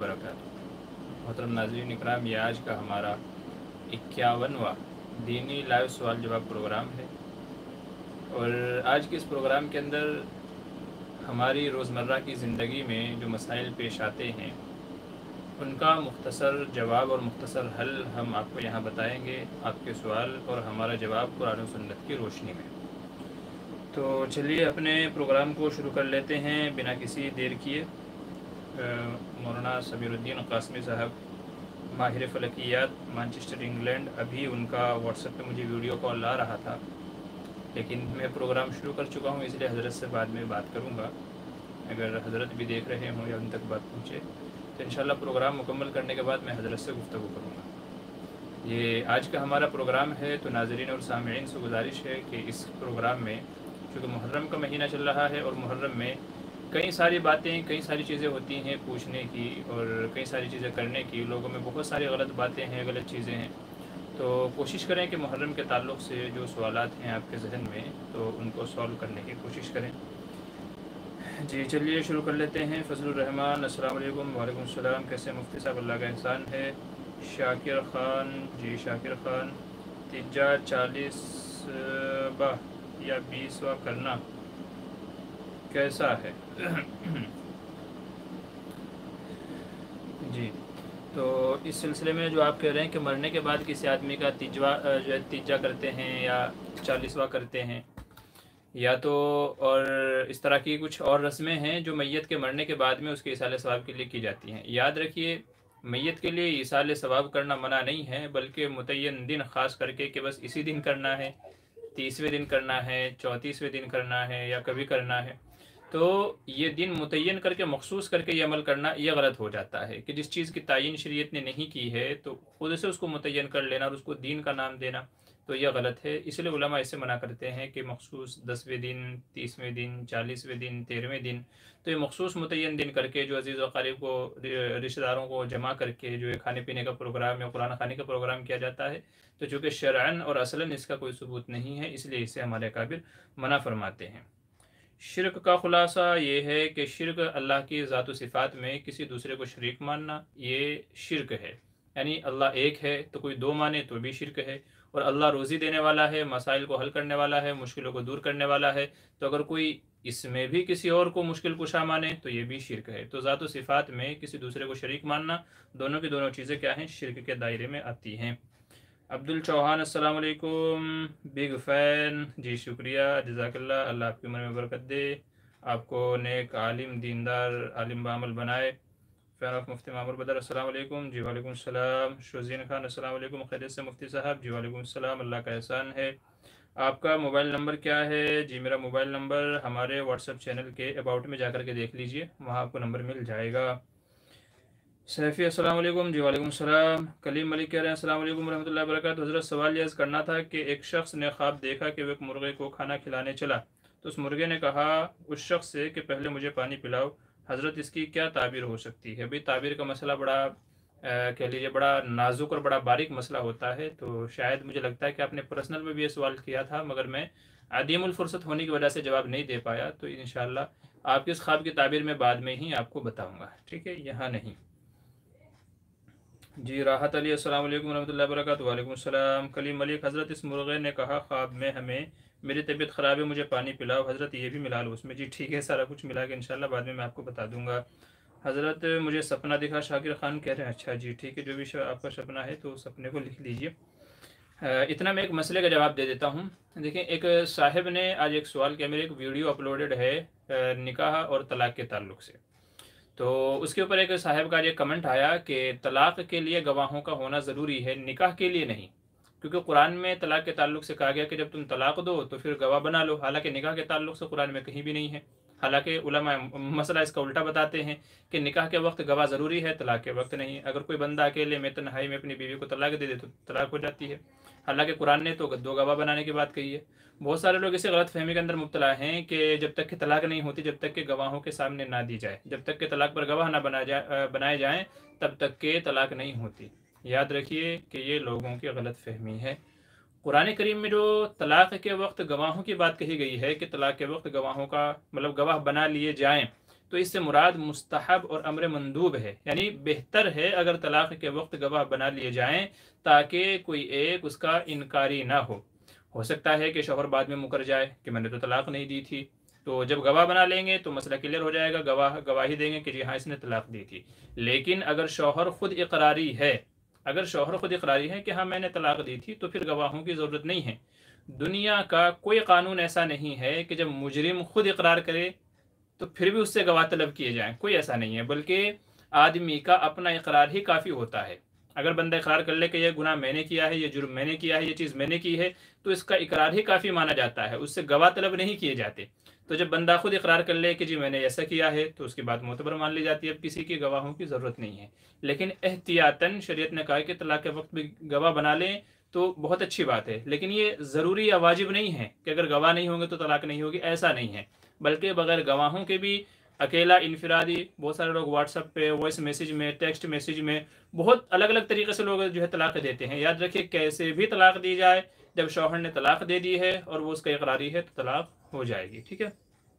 वबरकातुहू। मोहतरम नाज़रीन इकराम, ये आज का हमारा 51वां दीनी लाइव सवाल जवाब प्रोग्राम है। और आज के इस प्रोग्राम के अंदर हमारी रोज़मर्रा की ज़िंदगी में जो मसाइल पेश आते हैं उनका मुख्तसर जवाब और मुख्तसर हल हम आपको यहाँ बताएंगे। आपके सवाल और हमारा जवाब कुरान और सुन्नत की रोशनी में। तो चलिए अपने प्रोग्राम को शुरू कर लेते हैं बिना किसी देर किए। मौलाना समीरुद्दीन कासमी साहब, माहिर फ़लकियात, मैनचेस्टर इंग्लैंड, अभी उनका व्हाट्सएप पे मुझे वीडियो कॉल आ रहा था, लेकिन मैं प्रोग्राम शुरू कर चुका हूँ, इसलिए हज़रत से बाद में बात करूँगा। अगर हज़रत भी देख रहे हों या उन तक बात पहुँचे तो इंशाल्लाह प्रोग्राम मुकम्मल करने के बाद मैं हज़रत से गुफ्तगू करूँगा। ये आज का हमारा प्रोग्राम है, तो नाज़रीन और सामईन से गुजारिश है कि इस प्रोग्राम में, चूँकि मुहर्रम का महीना चल रहा है और मुहर्रम में कई सारी बातें, कई सारी चीज़ें होती हैं पूछने की और कई सारी चीज़ें करने की। लोगों में बहुत सारी गलत बातें हैं, गलत चीज़ें हैं। तो कोशिश करें कि मुहर्रम के ताल्लुक़ से जो सवालात हैं आपके जहन में, तो उनको सॉल्व करने की कोशिश करें। जी चलिए शुरू कर लेते हैं। फजलुर रहमान, अस्सलाम वालेकुम। वालेकुम सलाम। कैसे मुफ्ती साहब? अल्लाह का एहसान है। शाकिर ख़ान, जी शाकिर ख़ान, तीजा 40वां या 20वां करना कैसा है? जी, तो इस सिलसिले में जो आप कह रहे हैं कि मरने के बाद किसी आदमी का तीजवा जो है तीजा करते हैं या 40वां करते हैं, या तो और इस तरह की कुछ और रस्में हैं जो मैयत के मरने के बाद में उसके इसाले सवाब के लिए की जाती हैं। याद रखिए, मैयत के लिए इसाले सवाब करना मना नहीं है, बल्कि मुतय्यन दिन ख़ास करके कि बस इसी दिन करना है, 30वें दिन करना है, 34वें दिन करना है या कभी करना है, तो ये दिन मुतय्यन करके मखसूस करके ये अमल करना ये गलत हो जाता है कि जिस चीज़ की तायीन शरीयत ने नहीं की है तो खुद से उसको मुतय्यन कर लेना और उसको दीन का नाम देना, तो यह गलत है। इसलिए उलमा इससे मना करते हैं कि मखसूस 10वें दिन, 30वें दिन, 40वें दिन, 13वें दिन, तो ये मखसूस मुतय्यन दिन करके जो अजीज़ व क़रीब को, रिश्तेदारों को जमा करके जो है खाने पीने का प्रोग्राम या कुरान खाने का प्रोग्राम किया जाता है, तो चूँकि शरअन और असलन इसका कोई सबूत नहीं है, इसलिए इसे हमारे अकाबिर मना फरमाते हैं। शिर्क का खुलासा ये है कि शिर्क अल्लाह की ज़ात व सिफ़ात में किसी दूसरे को शरीक मानना, ये शिर्क है। यानी अल्लाह एक है तो कोई दो माने तो भी शिर्क है, और अल्लाह रोज़ी देने वाला है, मसाइल को हल करने वाला है, मुश्किलों को दूर करने वाला है, तो अगर कोई इसमें भी किसी और को मुश्किल कुशा माने तो ये भी शिर्क है। तो ज़ात व सिफ़ात में किसी दूसरे को शरीक मानना, दोनों की दोनों चीज़ें क्या हैं? शिर्क के दायरे में आती हैं। अब्दुल चौहान, अस्सलाम वालेकुम, बिग फ़ैन, जी शुक्रिया, जज़ाकल्लाह, अल्लाह आपकी उम्र में बरकत दे, आपको नेक आलिम, दीनदार, आलिम बामल बनाए। फ़ैन ऑफ मुफ्ती मामूर बदर, अस्सलाम वालेकुम। जी वालेकुम सलाम। शुज़ीन खान, अस्सलाम वालेकुम, खैरियत से मुफ्ती साहब? जी वालेकुम सलाम, अल्लाह का एहसान है। आपका मोबाइल नंबर क्या है? जी मेरा मोबाइल नंबर हमारे व्हाट्सएप चैनल के अबाउट में जाकर के देख लीजिए, वहाँ आपको नंबर मिल जाएगा। सैफ़ी, अस्सलाम वालेकुम। जी वालेकुम सलाम। कलीम मलिक कह रहे हैं अस्सलाम वालेकुम रहमतुल्लाहि व बरकातुहू। हज़रत सवाल यह करना था कि एक शख्स ने ख्वाब देखा कि वह एक मुर्गे को खाना खिलाने चला, तो उस मुर्गे ने कहा उस शख्स से कि पहले मुझे पानी पिलाओ। हज़रत इसकी क्या ताबीर हो सकती है? भाई ताबीर का मसला बड़ा कह लीजिए बड़ा नाजुक और बड़ा बारीक मसला होता है, तो शायद मुझे लगता है कि आपने पर्सनल में भी ये सवाल किया था, मगर मैं अदीमुल फ़ुर्सत होने की वजह से जवाब नहीं दे पाया। तो इंशाअल्लाह आपके इस ख्वाब की ताबीर में बाद में ही आपको बताऊँगा, ठीक है, यहाँ नहीं। जी राहत अली, अस्सलाम वालेकुम रहमतुल्लाहि व बरकातुहू। वालेकुम सलाम। कलीम मलिक, हज़रत इस मुर्गे ने कहा ख्वाब में हमें मेरी तबीयत ख़राब है, मुझे पानी पिलाओ। हज़रत ये भी मिला लो उसमें। जी ठीक है, सारा कुछ मिला के इंशाल्लाह बाद में मैं आपको बता दूंगा। हज़रत मुझे सपना दिखा, शाकिर ख़ान कह रहे हैं अच्छा जी ठीक है, जो भी आपका सपना है तो सपने को लिख लीजिए। इतना मैं एक मसले का जवाब दे देता हूँ। देखिए, एक साहिब ने आज एक सवाल किया, मेरे एक वीडियो अपलोडेड है निकाह और तलाक़ के ताल्लुक़ से, तो उसके ऊपर एक साहब का ये कमेंट आया कि तलाक़ के लिए गवाहों का होना ज़रूरी है, निकाह के लिए नहीं, क्योंकि कुरान में तलाक़ के ताल्लुक़ से कहा गया कि जब तुम तलाक़ दो तो फिर गवाह बना लो। हालांकि निकाह के ताल्लुक़ से कुरान में कहीं भी नहीं है। हालांकि उलमा मसला इसका उल्टा बताते हैं कि निकाह के वक्त गवाह ज़रूरी है, तलाक़ के वक्त नहीं। अगर कोई बंदा अकेले में तन्हाई में अपनी बीवी को तलाक़ दे दे तो तलाक़ हो जाती है। हालांकि कुरान ने तो दो गवाह बनाने की बात कही है। बहुत सारे लोग इसे गलत फहमी के अंदर मुब्तला हैं कि जब तक कि तलाक नहीं होती, जब तक कि गवाहों के सामने ना दी जाए, जब तक कि तलाक पर गवाह ना बनाए जाएं, तब तक के तलाक नहीं होती। याद रखिए कि ये लोगों की गलत फहमी है। कुरान करीम में जो तलाक के वक्त गवाहों की बात कही गई है कि तलाक के वक्त गवाहों का मतलब गवाह बना लिए जाएं, तो इससे मुराद मुस्तहब और अमर मंदूब है, यानी बेहतर है अगर तलाक के वक्त गवाह बना लिए जाएं ताकि कोई एक उसका इनकारी ना हो सकता है कि शौहर बाद में मुकर जाए कि मैंने तो तलाक नहीं दी थी, तो जब गवाह बना लेंगे तो मसला क्लियर हो जाएगा, गवाही देंगे कि जी हाँ इसने तलाक दी थी। लेकिन अगर शौहर खुद इकरारी है, अगर शौहर खुद इकरारी है कि हाँ मैंने तलाक दी थी, तो फिर गवाहों की ज़रूरत नहीं है। दुनिया का कोई कानून ऐसा नहीं है कि जब मुजरिम खुद इकरार करे तो फिर भी उससे गवाह तलब किए जाएं, कोई ऐसा नहीं है, बल्कि आदमी का अपना इकरार ही काफ़ी होता है। अगर बंदा इकरार कर ले कि यह गुनाह मैंने किया है, यह जुर्म मैंने किया है, यह चीज़ मैंने की है, तो इसका इकरार ही काफ़ी माना जाता है, उससे गवाह तलब नहीं किए जाते। तो जब बंदा खुद इकरार कर ले कि जी मैंने ऐसा किया है, तो उसकी बात मोतबर मान ली जाती है, अब किसी की गवाहों की ज़रूरत नहीं है। लेकिन एहतियातन शरीयत ने कहा कि तलाक के वक्त भी गवाह बना लें तो बहुत अच्छी बात है, लेकिन ये ज़रूरी या वाजिब नहीं है कि अगर गवाह नहीं होंगे तो तलाक नहीं होगी, ऐसा नहीं है। बल्कि बगैर गवाहों के भी अकेला इनफिरादी बहुत सारे लोग व्हाट्सएप पे, वॉइस मैसेज में, टेक्स्ट मैसेज में, बहुत अलग अलग तरीके से लोग जो है तलाक देते हैं। याद रखिए कैसे भी तलाक दी जाए, जब शौहर ने तलाक दे दी है और वो उसका इकरारी है तो तलाक हो जाएगी। ठीक है,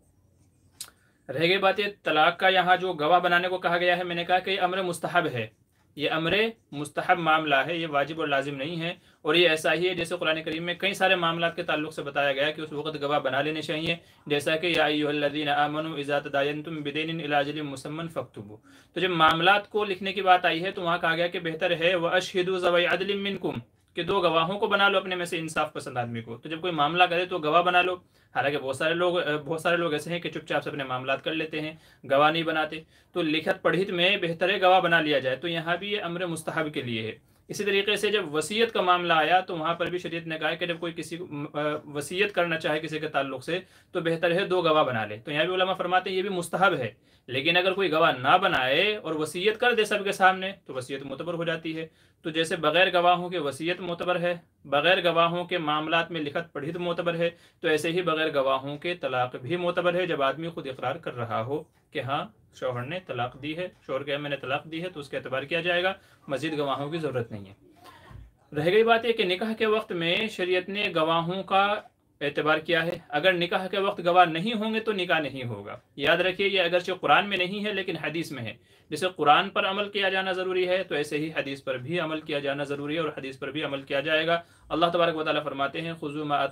रह गई बात ये तलाक का, यहाँ जो गवाह बनाने को कहा गया है, मैंने कहा कि अमर मुस्तहब है, ये अमर मुस्तहब मामला है, ये वाजिब और लाजिम नहीं है। और ये ऐसा ही है जैसे कुरान करीम में कई सारे मामला के ताल्लुक से बताया गया कि उस वक्त गवाह बना लेने चाहिए, जैसा कि या अय्युहल्लज़ीना आमनू इज़ा तदायनतुम बिदैनिन इला अजलिन मुसम्मन फक्तुबू। तो जब मामलात को लिखने की बात आई है तो वहाँ कहा गया कि बेहतर है व अशहिदू ज़वै अदलिन मिनकुम, कि दो गवाहों को बना लो अपने में से इंसाफ पसंद आदमी को। तो जब कोई मामला करे तो गवाह बना लो। हालांकि बहुत सारे लोग ऐसे हैं कि चुपचाप से अपने मामलात कर लेते हैं, गवाह नहीं बनाते। तो लिखत पढ़ित में बेहतर है गवाह बना लिया जाए, तो यहाँ भी ये अमर मुस्तहब के लिए है। इसी तरीके से जब वसीयत का मामला आया तो वहाँ पर भी शरीयत ने कहा है कि जब कोई किसी को वसीयत करना चाहे किसी के ताल्लुक से तो बेहतर है दो गवाह बना ले। तो यहाँ भी उलमा फरमाते हैं ये भी मुस्तहब है। लेकिन अगर कोई गवाह ना बनाए और वसीयत कर दे सबके सामने तो वसीयत मुतबर हो जाती है। तो जैसे बगैर गवाहों के वसीयत मोतबर है, बगैर गवाहों के मामलात में लिखत पढ़ित मोतबर है, तो ऐसे ही बगैर गवाहों के तलाक भी मोतबर है। जब आदमी खुद इकरार कर रहा हो कि हाँ शौहर ने तलाक दी है, शौहर कहे मैंने तलाक दी है, तो उसके एतबार किया जाएगा, मज़ीद गवाहों की ज़रूरत नहीं है। रह गई बात है कि निकाह के वक्त में शरीयत ने गवाहों का एतबार किया है। अगर निकाह के वक्त गवाह नहीं होंगे तो निकाह नहीं होगा। याद रखिए ये अगरचे कुरान में नहीं है लेकिन हदीस में है। जैसे कुरान पर अमल किया जाना ज़रूरी है तो ऐसे ही हदीस पर भी अमल किया जाना ज़रूरी है और हदीस पर भी अमल किया जाएगा। अल्लाह तबारक व तआला फरमाते हैं खुज़ू मा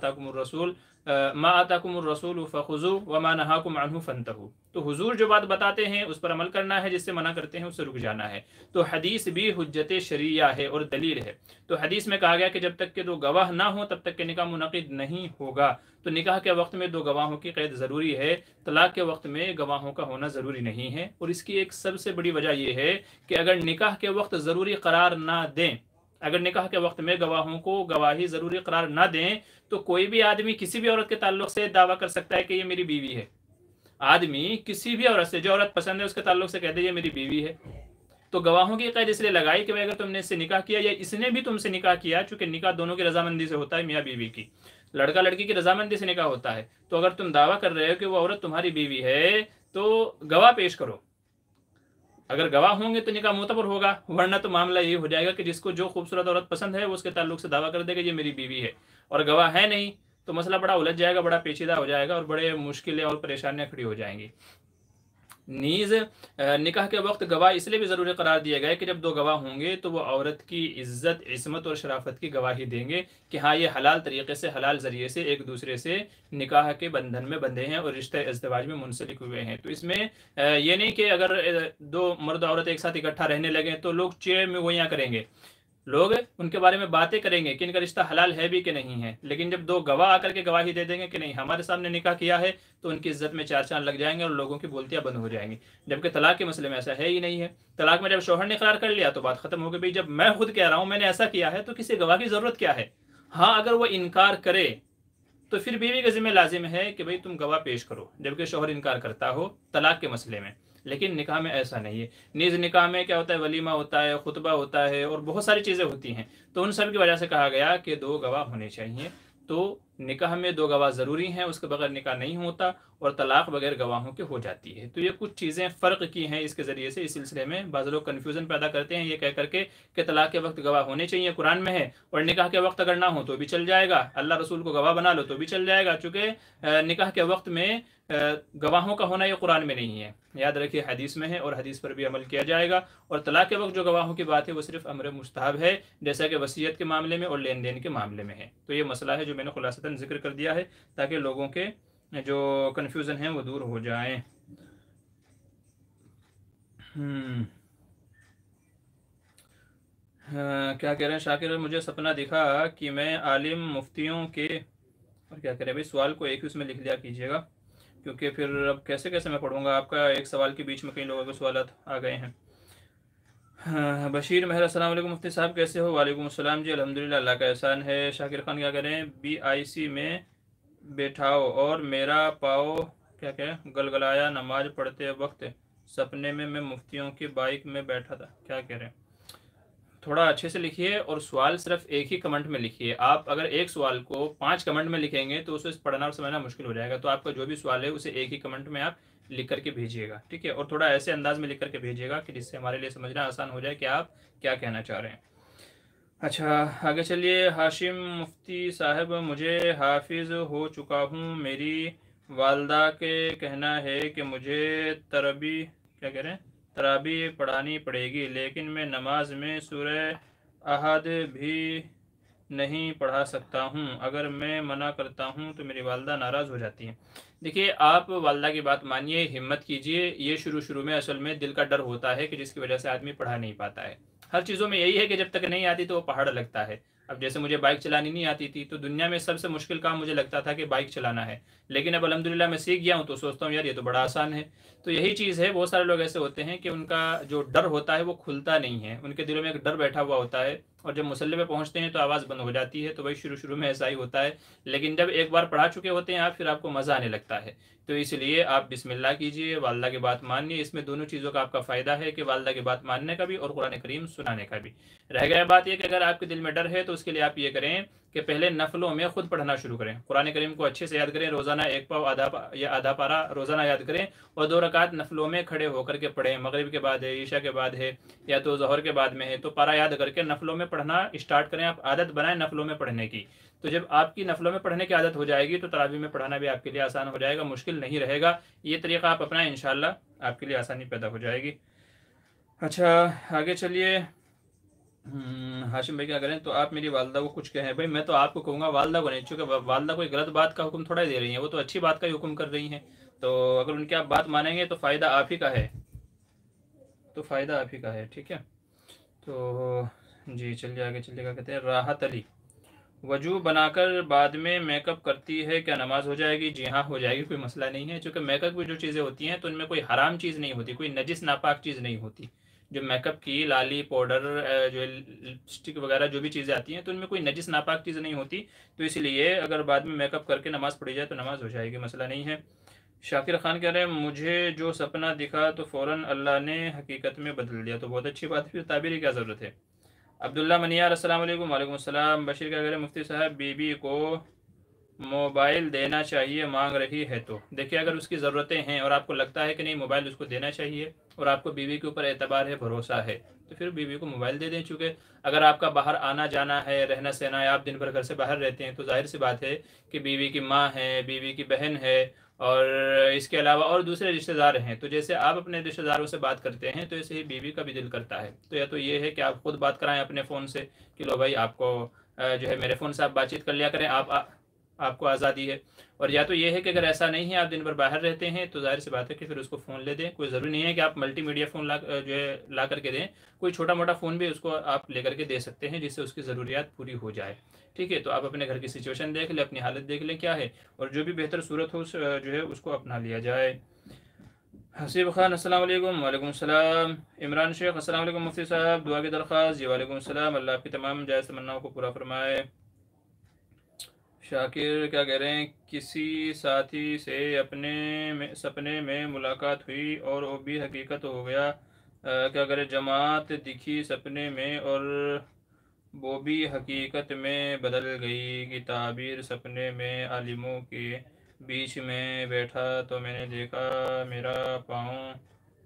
आताकुमुर रसूल फ़ख़ुज़ू व मा नहाकुम अन्हु फ़ंतहू। तो हुजूर जो बात बताते हैं उस पर अमल करना है, जिससे मना करते हैं उससे रुक जाना है। तो हदीस भी हुज्जत शरिया है और दलील है। तो हदीस में कहा गया कि जब तक के दो गवाह ना हो तब तक के निकाह मुनक़िद नहीं होगा। तो निकाह के वक्त में दो गवाहों की क़ैद ज़रूरी है, तलाक के वक्त में गवाहों का होना ज़रूरी नहीं है। और इसकी एक सबसे बड़ी वजह यह है कि अगर निकाह के वक्त ज़रूरी करार ना दें, अगर निकाह के वक्त में गवाहों को गवाही ज़रूरी करार ना दें तो कोई भी आदमी किसी भी औरत के ताल्लुक से दावा कर सकता है कि ये मेरी बीवी है। आदमी किसी भी औरत से, जो औरत पसंद है उसके ताल्लुक से कह दे ये मेरी बीवी है। तो गवाहों की कैद इसलिए लगाई कि भाई अगर तुमने इससे निकाह किया या इसने भी तुमसे निकाह किया, चूंकि निकाह दोनों की रजामंदी से होता है, मियाँ बीवी की, लड़का लड़की की रजामंदी से निकाह होता है। तो अगर तुम दावा कर रहे हो कि वो औरत तुम्हारी बीवी है तो गवाह पेश करो। अगर गवाह होंगे तो निकाह मोतबर होगा, वरना तो मामला ये हो जाएगा कि जिसको जो खूबसूरत औरत पसंद है वो उसके ताल्लुक से दावा कर देगा ये मेरी बीवी है, और गवाह है नहीं तो मसला बड़ा उलझ जाएगा, बड़ा पेचीदा हो जाएगा और बड़े मुश्किलें और परेशानियां खड़ी हो जाएंगी। नीज़ निकाह के वक्त गवाह इसलिए भी ज़रूरी करार दिया गया है कि जब दो गवाह होंगे तो वो औरत की इज़्ज़त, इस्मत और शराफत की गवाही देंगे कि हाँ ये हलाल तरीके से, हलाल ज़रिए से एक दूसरे से निकाह के बंधन में बंधे हैं और रिश्ते इज़्दिवाज में मुंसलिक हुए हैं। तो इसमें ये नहीं कि अगर दो मर्द औरत एक साथ इकट्ठा रहने लगे तो लोग चेड़ में गोइयाँ करेंगे, लोग उनके बारे में बातें करेंगे कि इनका रिश्ता हलाल है भी कि नहीं है। लेकिन जब दो गवाह आकर के गवाही दे देंगे कि नहीं हमारे सामने निकाह किया है, तो उनकी इज्जत में चार चांद लग जाएंगे और लोगों की बोलतियां बंद हो जाएंगी। जबकि तलाक के मसले में ऐसा है ही नहीं है। तलाक में जब शौहर ने इकरार कर लिया तो बात खत्म हो गई। भाई जब मैं खुद कह रहा हूँ मैंने ऐसा किया है तो किसी गवाह की जरूरत क्या है। हाँ अगर वो इनकार करे तो फिर बीवी के जिम्मे लाजिम है कि भाई तुम गवाह पेश करो, जबकि शौहर इनकार करता हो तलाक के मसले में। लेकिन निकाह में ऐसा नहीं है। नीज़ निकाह में क्या होता है, वलीमा होता है, खुतबा होता है और बहुत सारी चीज़ें होती हैं। तो उन सब की वजह से कहा गया कि दो गवाह होने चाहिए। तो निकाह में दो गवाह ज़रूरी हैं, उसके बगैर निकाह नहीं होता। और तलाक बगैर गवाहों के हो जाती है। तो ये कुछ चीज़ें फ़र्क की हैं इसके ज़रिए से। इस सिलसिले में बाज़ लोग कन्फ्यूज़न पैदा करते हैं ये कह करके कि तलाक के वक्त गवाह होने चाहिए, कुरान में है, और निकाह के वक्त अगर ना हो तो भी चल जाएगा, अल्लाह रसूल को गवाह बना लो तो भी चल जाएगा, चूँकि निकाह के वक्त में गवाहों का होना ये कुरान में नहीं है। याद रखिए हदीस में है और हदीस पर भी अमल किया जाएगा। और तलाक के वक्त जो गवाहों की बात है वो सिर्फ अमर मुस्तहब है, जैसा कि वसीयत के मामले में और लेन देन के मामले में है। तो ये मसला है जो मैंने खुलासतन जिक्र कर दिया है ताकि लोगों के जो कन्फ्यूज़न है वो दूर हो जाए। क्या कह रहे हैं शाकिर, मुझे सपना दिखा कि मैं आलिम मुफ्तियों के, और क्या कह रहे हैं भाई, सवाल को एक ही उसमें लिख लिया कीजिएगा क्योंकि फिर अब कैसे कैसे मैं पढ़ूंगा, आपका एक सवाल के बीच में कई लोगों के सवाल आ गए हैं। हाँ, बशीर महर, अस्सलाम वालेकुम मुफ्ती साहब, कैसे हो? वालेकुम अस्सलाम जी, अल्हम्दुलिल्लाह, अल्लाह का एहसान है। शाकिर खान, क्या करें, BIC में बैठाओ और मेरा पाओ क्या क्या गलगलाया नमाज पढ़ते वक्त, सपने में मैं मुफ्तियों की बाइक में बैठा था। क्या कह रहे हैं, थोड़ा अच्छे से लिखिए और सवाल सिर्फ एक ही कमेंट में लिखिए। आप अगर एक सवाल को 5 कमेंट में लिखेंगे तो उसे पढ़ना और समझना मुश्किल हो जाएगा। तो आपका जो भी सवाल है उसे एक ही कमेंट में आप लिख करके भेजिएगा, ठीक है? और थोड़ा ऐसे अंदाज में लिख करके भेजिएगा कि जिससे हमारे लिए समझना आसान हो जाए कि आप क्या कहना चाह रहे हैं। अच्छा, आगे चलिए। हाशिम मुफ्ती साहब, मुझे हाफिज़ हो चुका हूँ, मेरी वालदा के कहना है कि मुझे तरबी क्या कह रहे हैं तराबी पढ़ानी पड़ेगी, लेकिन मैं नमाज में सूरह अहद भी नहीं पढ़ा सकता हूँ। अगर मैं मना करता हूँ तो मेरी वालदा नाराज़ हो जाती है। देखिए, आप वालदा की बात मानिए, हिम्मत कीजिए। ये शुरू शुरू में असल में दिल का डर होता है कि जिसकी वजह से आदमी पढ़ा नहीं पाता है। हर चीज़ों में यही है कि जब तक नहीं आती तो वो पहाड़ लगता है। अब जैसे मुझे बाइक चलानी नहीं आती थी तो दुनिया में सबसे मुश्किल काम मुझे लगता था कि बाइक चलाना है, लेकिन अब अल्हम्दुलिल्लाह मैं सीख गया हूँ तो सोचता हूँ यार ये तो बड़ा आसान है। तो यही चीज़ है, बहुत सारे लोग ऐसे होते हैं कि उनका जो डर होता है वो खुलता नहीं है, उनके दिलों में एक डर बैठा हुआ होता है और जब मुसल्ले पे पहुंचते हैं तो आवाज़ बंद हो जाती है। तो वही शुरू शुरू में ऐसा ही होता है, लेकिन जब एक बार पढ़ा चुके होते हैं आप, फिर आपको मज़ा आने लगता है। तो इसलिए आप बिस्मिल्लाह कीजिए, वालदा की बात मानिए। इसमें दोनों चीज़ों का आपका फ़ायदा है कि वालदा की बात मानने का भी और कुरान करीम सुनाने का भी। रह गया बात यह कि अगर आपके दिल में डर है तो उसके लिए आप ये करें कि पहले नफलों में खुद पढ़ना शुरू करें, कुरान करीम को अच्छे से याद करें, रोज़ाना एक पाव आधा पारा रोज़ाना याद करें और 2 रकात नफलों में खड़े होकर के पढ़ें। मगरिब के बाद है, ईशा के बाद है, या तो ज़ोहर के बाद में है, तो पारा याद करके नफलों में पढ़ना स्टार्ट करें। आप आदत बनाएं नफलों में पढ़ने की। तो जब आपकी नफलों में पढ़ने की आदत हो जाएगी तो तरावी में पढ़ना भी आपके लिए आसान हो जाएगा, मुश्किल नहीं रहेगा। ये तरीका आप अपनाएं, इंशाल्लाह आपके लिए आसानी पैदा हो जाएगी। अच्छा, आगे चलिए। हाशिम भाई, क्या करें, तो आप मेरी वालदा को कुछ कहें। भाई मैं तो आपको कहूँगा, वालदा को नहीं, चूँकि वालदा कोई गलत बात का हुक्म थोड़ा ही दे रही हैं, वो तो अच्छी बात का ही हुक्म कर रही हैं। तो अगर उनकी आप बात मानेंगे तो फ़ायदा आप ही का है, तो फ़ायदा आप ही का है, ठीक है? तो जी चलिए आगे चलिएगा। कहते हैं राहत अली, वजू बनाकर बाद में मेकअप करती है, क्या नमाज हो जाएगी? जी हाँ, हो जाएगी, कोई मसला नहीं है। क्योंकि मेकअप की जो चीज़ें होती हैं तो उनमें कोई हराम चीज़ नहीं होती, कोई नजिस नापाक चीज़ नहीं होती। जो मेकअप की लाली पाउडर, जो लिपस्टिक वगैरह जो भी चीज़ें आती हैं तो उनमें कोई नजिस नापाक चीज़ नहीं होती। तो इसलिए अगर बाद में मेकअप करके नमाज़ पढ़ी जाए तो नमाज़ हो जाएगी, मसला नहीं है। शाकिर खान कह रहे हैं मुझे जो सपना दिखा तो फ़ौरन अल्लाह ने हकीकत में बदल दिया। तो बहुत अच्छी बात है, फिर ताबीर की क्या ज़रूरत है। अब्दुल्ला मनियार, अस्सलाम वालेकुम। वालेकुम अस्सलाम। बशीर क्या कह रहे हैं, मुफ्ती साहब बीबी को मोबाइल देना चाहिए मांग रही है तो? देखिए, अगर उसकी ज़रूरतें हैं और आपको लगता है कि नहीं मोबाइल उसको देना चाहिए और आपको बीवी के ऊपर एतबार है, भरोसा है, तो फिर बीवी को मोबाइल दे दें। चूँकि अगर आपका बाहर आना जाना है, रहना सहना है, आप दिन भर घर से बाहर रहते हैं, तो जाहिर सी बात है कि बीवी की माँ है, बीवी की बहन है और इसके अलावा और दूसरे रिश्तेदार हैं। तो जैसे आप अपने रिश्तेदारों से बात करते हैं तो ऐसे ही बीवी का भी दिल करता है। तो या तो ये है कि आप खुद बात कराएं अपने फ़ोन से कि लो भाई, आपको जो है मेरे फ़ोन से आप बातचीत कर लिया करें, आपको आज़ादी है। और या तो ये है कि अगर ऐसा नहीं है, आप दिन भर बाहर रहते हैं, तो ज़ाहिर सी बात है कि फिर उसको फ़ोन ले दें। कोई ज़रूरी नहीं है कि आप मल्टीमीडिया फ़ोन जो है ला करके दें, कोई छोटा मोटा फ़ोन भी उसको आप ले करके दे सकते हैं जिससे उसकी ज़रूरियात पूरी हो जाए, ठीक है? तो आप अपने घर की सिचुएशन देख लें, अपनी हालत देख लें क्या है, और जो भी बेहतर सूरत हो जो है उसको अपना लिया जाए। हसीब खान, अस्सलाम वालेकुम। वालेकुम सलाम। इमरान शेख, अस्सलाम वालेकुम मुफ्ती साहब, दुआ की दरख्वास्त। जी वालेकुम सलाम, अल्लाह आपकी तमाम जायज़ तमन्नाओं को पूरा फरमाए। शाकिर क्या कह रहे हैं, किसी साथी से सपने में मुलाकात हुई और वो भी हकीकत हो गया, क्या करें? जमात दिखी सपने में और वो भी हकीकत में बदल गई कि ताबीर सपने में आलिमों के बीच में बैठा तो मैंने देखा मेरा पाँव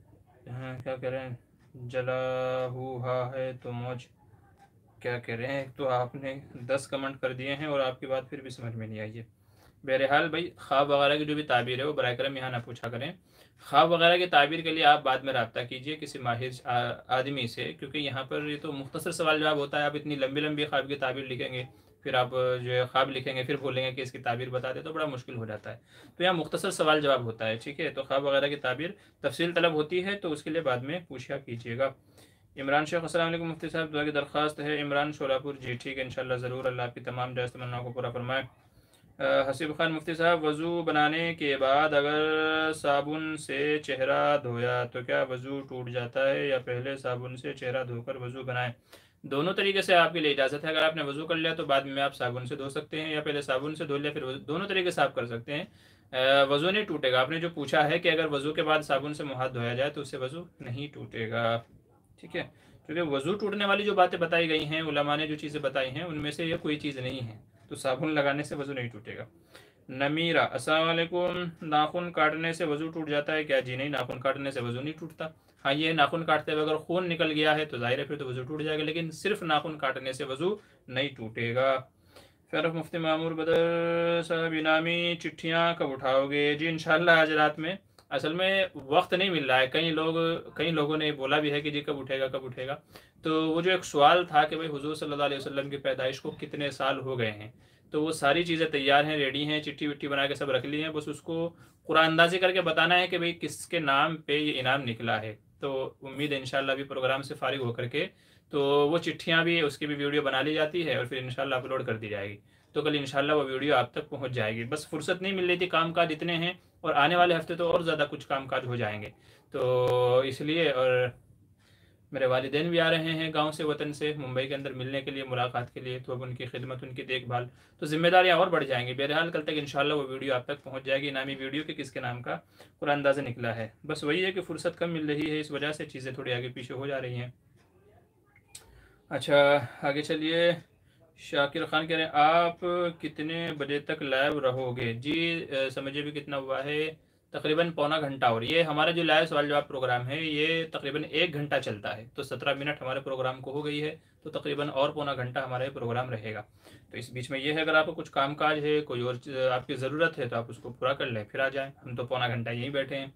क्या कह रहे हैं जला हुआ है तो मौज क्या कह रहे हैं। तो आपने 10 कमेंट कर दिए हैं और आपकी बात फिर भी समझ में नहीं आई है। बहरहाल भाई ख्वाब वगैरह की जो भी ताबीर है वो बराए करम यहाँ ना पूछा करें। ख्वाब वगैरह की ताबीर के लिए आप बाद में रब्ता कीजिए किसी माहिर आदमी से, क्योंकि यहाँ पर ये तो मुख्तसर सवाल जवाब होता है। आप इतनी लंबी लंबी ख्वाब की ताबीर लिखेंगे, फिर आप जो है ख्वाब लिखेंगे, फिर बोलेंगे कि इसकी ताबीर बता दे, तो बड़ा मुश्किल हो जाता है। तो यहाँ मुख्तसर सवाल जवाब होता है, ठीक है। तो ख्वाब वगैरह की ताबीर तफसील तलब होती है, तो उसके लिए बाद में पूछा कीजिएगा। इमरान शेख अस्सलाम वालेकुम मुफ्ती साहब, दुआ की दरख्वास्त है। इमरान शोलापुर जी, ठीक है, इंशाल्लाह ज़रूर, अल्लाह आपकी तमाम जायज़ तमन्नाओं को पूरा फरमाए। हसीब खान मुफ्ती साहब, वज़ू बनाने के बाद अगर साबुन से चेहरा धोया तो क्या वज़ू टूट जाता है, या पहले साबुन से चेहरा धोकर वज़ू बनाएं? दोनों तरीके से आपके लिए इजाज़त है। अगर आपने वज़ू कर लिया तो बाद में आप साबुन से धो सकते हैं, या पहले साबुन से धो लिया फिर दोनों तरीके से आप कर सकते हैं। वज़ू नहीं टूटेगा। आपने जो पूछा है कि अगर वज़ू के बाद साबुन से मुँह हाथ धोया जाए तो उससे वज़ू नहीं टूटेगा, ठीक है। क्योंकि वज़ू टूटने वाली जो बातें बताई गई हैं, उलमा ने जो चीज़ें बताई हैं, उनमें से ये कोई चीज़ नहीं है, तो साबुन लगाने से वज़ू नहीं टूटेगा। नमीरा, अस्सलाम वालेकुम, नाखून काटने से वज़ू टूट जाता है क्या? जी नहीं, नाखून काटने से वज़ू नहीं टूटता। हाँ, ये नाखून काटते हुए अगर खून निकल गया है तो ज़ाहिर है फिर तो वज़ू टूट जाएगा, लेकिन सिर्फ नाखून काटने से वज़ू नहीं टूटेगा। फ़रफ मुफ्ती मामूर बदर साहब, इनामी चिट्ठियाँ कब उठाओगे? जी इंशाल्लाह आज रात में। असल में वक्त नहीं मिल रहा है। कई लोगों ने बोला भी है कि जी कब उठेगा कब उठेगा। तो वो जो एक सवाल था कि भाई हुजूर सल्लल्लाहु अलैहि वसल्लम की पैदाइश को कितने साल हो गए हैं, तो वो सारी चीज़ें तैयार हैं, रेडी हैं, चिट्ठी विट्ठी बना के सब रख ली हैं। बस उसको कुरानंदाजी करके बताना है कि भाई किसके नाम पे ये इनाम निकला है। तो उम्मीद है इंशाल्लाह अभी प्रोग्राम से फारिग होकर के तो वो चिट्ठियाँ भी, उसकी भी वीडियो बना ली जाती है और फिर इंशाल्लाह अपलोड कर दी जाएगी। तो कल इंशाल्लाह वो वीडियो आप तक पहुंच जाएगी। बस फुर्सत नहीं मिल रही थी, काम काज इतने हैं, और आने वाले हफ्ते तो और ज़्यादा कुछ काम काज हो जाएंगे, तो इसलिए। और मेरे वालिदैन भी आ रहे हैं गांव से, वतन से, मुंबई के अंदर मिलने के लिए, मुलाकात के लिए, तो अब उनकी खिदमत, उनकी देखभाल, तो जिम्मेदारियां और बढ़ जाएंगी। बहरहाल कल तक इंशाल्लाह वो वीडियो आप तक पहुंच जाएगी, इनामी वीडियो के किसके नाम का कुरान अंदाज़ा निकला है। बस वही है कि फ़ुर्सत कम मिल रही है, इस वजह से चीज़ें थोड़ी आगे पीछे हो जा रही हैं। अच्छा, आगे चलिए। शाकिर खान कह रहे हैं आप कितने बजे तक लाइव रहोगे? जी समझिए भी कितना हुआ है, तकरीबन पौना घंटा। और ये हमारा जो लाइव सवाल जवाब प्रोग्राम है ये तकरीबन 1 घंटा चलता है, तो 17 मिनट हमारे प्रोग्राम को हो गई है, तो तकरीबन और पौना घंटा हमारा ये प्रोग्राम रहेगा। तो इस बीच में ये है, अगर आपको कुछ काम काज है, कोई और आपकी ज़रूरत है तो आप उसको पूरा कर लें, फिर आ जाएँ। हम तो पौना घंटा यहीं बैठे हैं।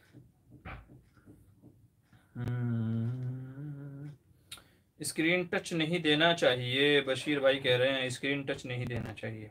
स्क्रीन टच नहीं देना चाहिए, बशीर भाई कह रहे हैं स्क्रीन टच नहीं देना चाहिए।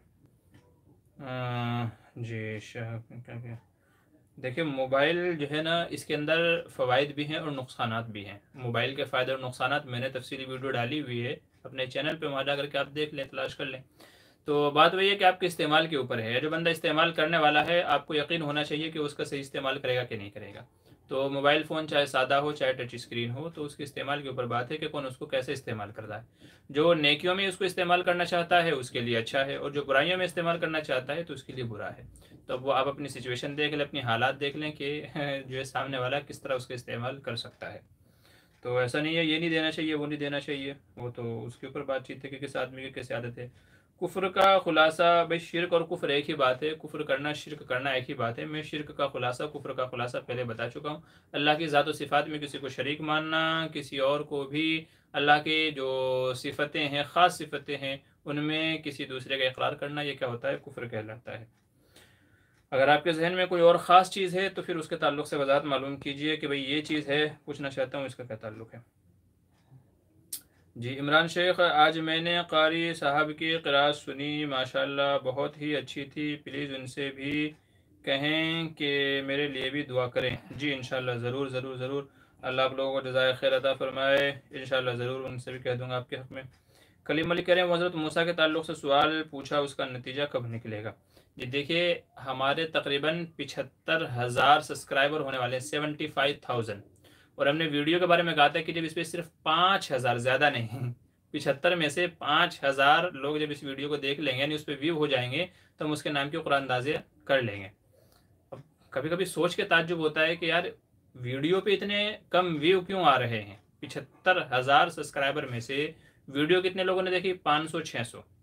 जी शाह क्या क्या, देखिए मोबाइल जो है ना, इसके अंदर फ़वाइद भी हैं और नुकसानात भी हैं। मोबाइल के फ़ायदे और नुकसानात मैंने तफसीली वीडियो डाली हुई है अपने चैनल पे, वहाँ जा करके आप देख लें, तलाश कर लें। तो बात वही है कि आपके इस्तेमाल के ऊपर है। जो बंदा इस्तेमाल करने वाला है, आपको यकीन होना चाहिए कि उसका सही इस्तेमाल करेगा कि नहीं करेगा। तो मोबाइल फ़ोन चाहे सादा हो चाहे टच स्क्रीन हो, तो उसके इस्तेमाल के ऊपर बात है कि कौन उसको कैसे इस्तेमाल कर रहा है। जो नेकियों में उसको इस्तेमाल करना चाहता है उसके लिए अच्छा है, और जो बुराइयों में इस्तेमाल करना चाहता है तो उसके लिए बुरा है। तो वो आप अपनी सिचुएशन देख लें, अपनी हालात देख लें कि जो है सामने वाला किस तरह उसका इस्तेमाल कर सकता है। तो ऐसा नहीं है ये नहीं देना चाहिए वो नहीं देना चाहिए, वो तो उसके ऊपर बातचीत है कि किस आदमी की कैसी आदत है। कुफ्र का खुलासा, भाई शिरक और कुफ्र एक ही बात है, कुफ्र करना शिरक करना एक ही बात है। मैं शिरक का खुलासा, कुफ्र का खुलासा पहले बता चुका हूँ। अल्लाह की ज़ात व सिफ़ात में किसी को शरीक मानना, किसी और को भी अल्लाह के जो सिफ़तें हैं, ख़ास सिफ़तें हैं, उनमें किसी दूसरे का इकरार करना, ये क्या होता है? कुफ्र कहलाता है। अगर आपके जहन में कोई और ख़ास चीज़ है तो फिर उसके ताल्लुक़ से वज़ाहत मालूम कीजिए कि भाई ये चीज़ है, पूछना चाहता हूँ इसका क्या ताल्लुक़ है। जी इमरान शेख, आज मैंने कारी साहब की क़िराअत सुनी, माशाल्लाह बहुत ही अच्छी थी। प्लीज़ उनसे भी कहें कि मेरे लिए भी दुआ करें। जी इंशाल्लाह, ज़रूर ज़रूर ज़रूर, अल्लाह आप लोगों को जज़ाए खैर अता फ़रमाए। इंशाल्लाह ज़रूर उनसे भी कह दूँगा आपके हक़ में। कलीम मलिक कह रहे हैं हज़रत मूसा के ताल्लुक़ से सवाल पूछा, उसका नतीजा कब निकलेगा? जी देखिए, हमारे तकरीबन 75,000 सब्सक्राइबर होने वाले हैं, 75,000। और हमने वीडियो के बारे में कहा था कि जब इस पर सिर्फ 5,000, ज़्यादा नहीं, 75 में से 5,000 लोग जब इस वीडियो को देख लेंगे, यानी उस पर व्यू हो जाएंगे, तो हम उसके नाम के कुरान अंदाज़े कर लेंगे। अब कभी कभी सोच के ताज्जुब होता है कि यार वीडियो पे इतने कम व्यू क्यों आ रहे हैं। 75,000 सब्सक्राइबर में से वीडियो कितने लोगों ने देखी? 500 600।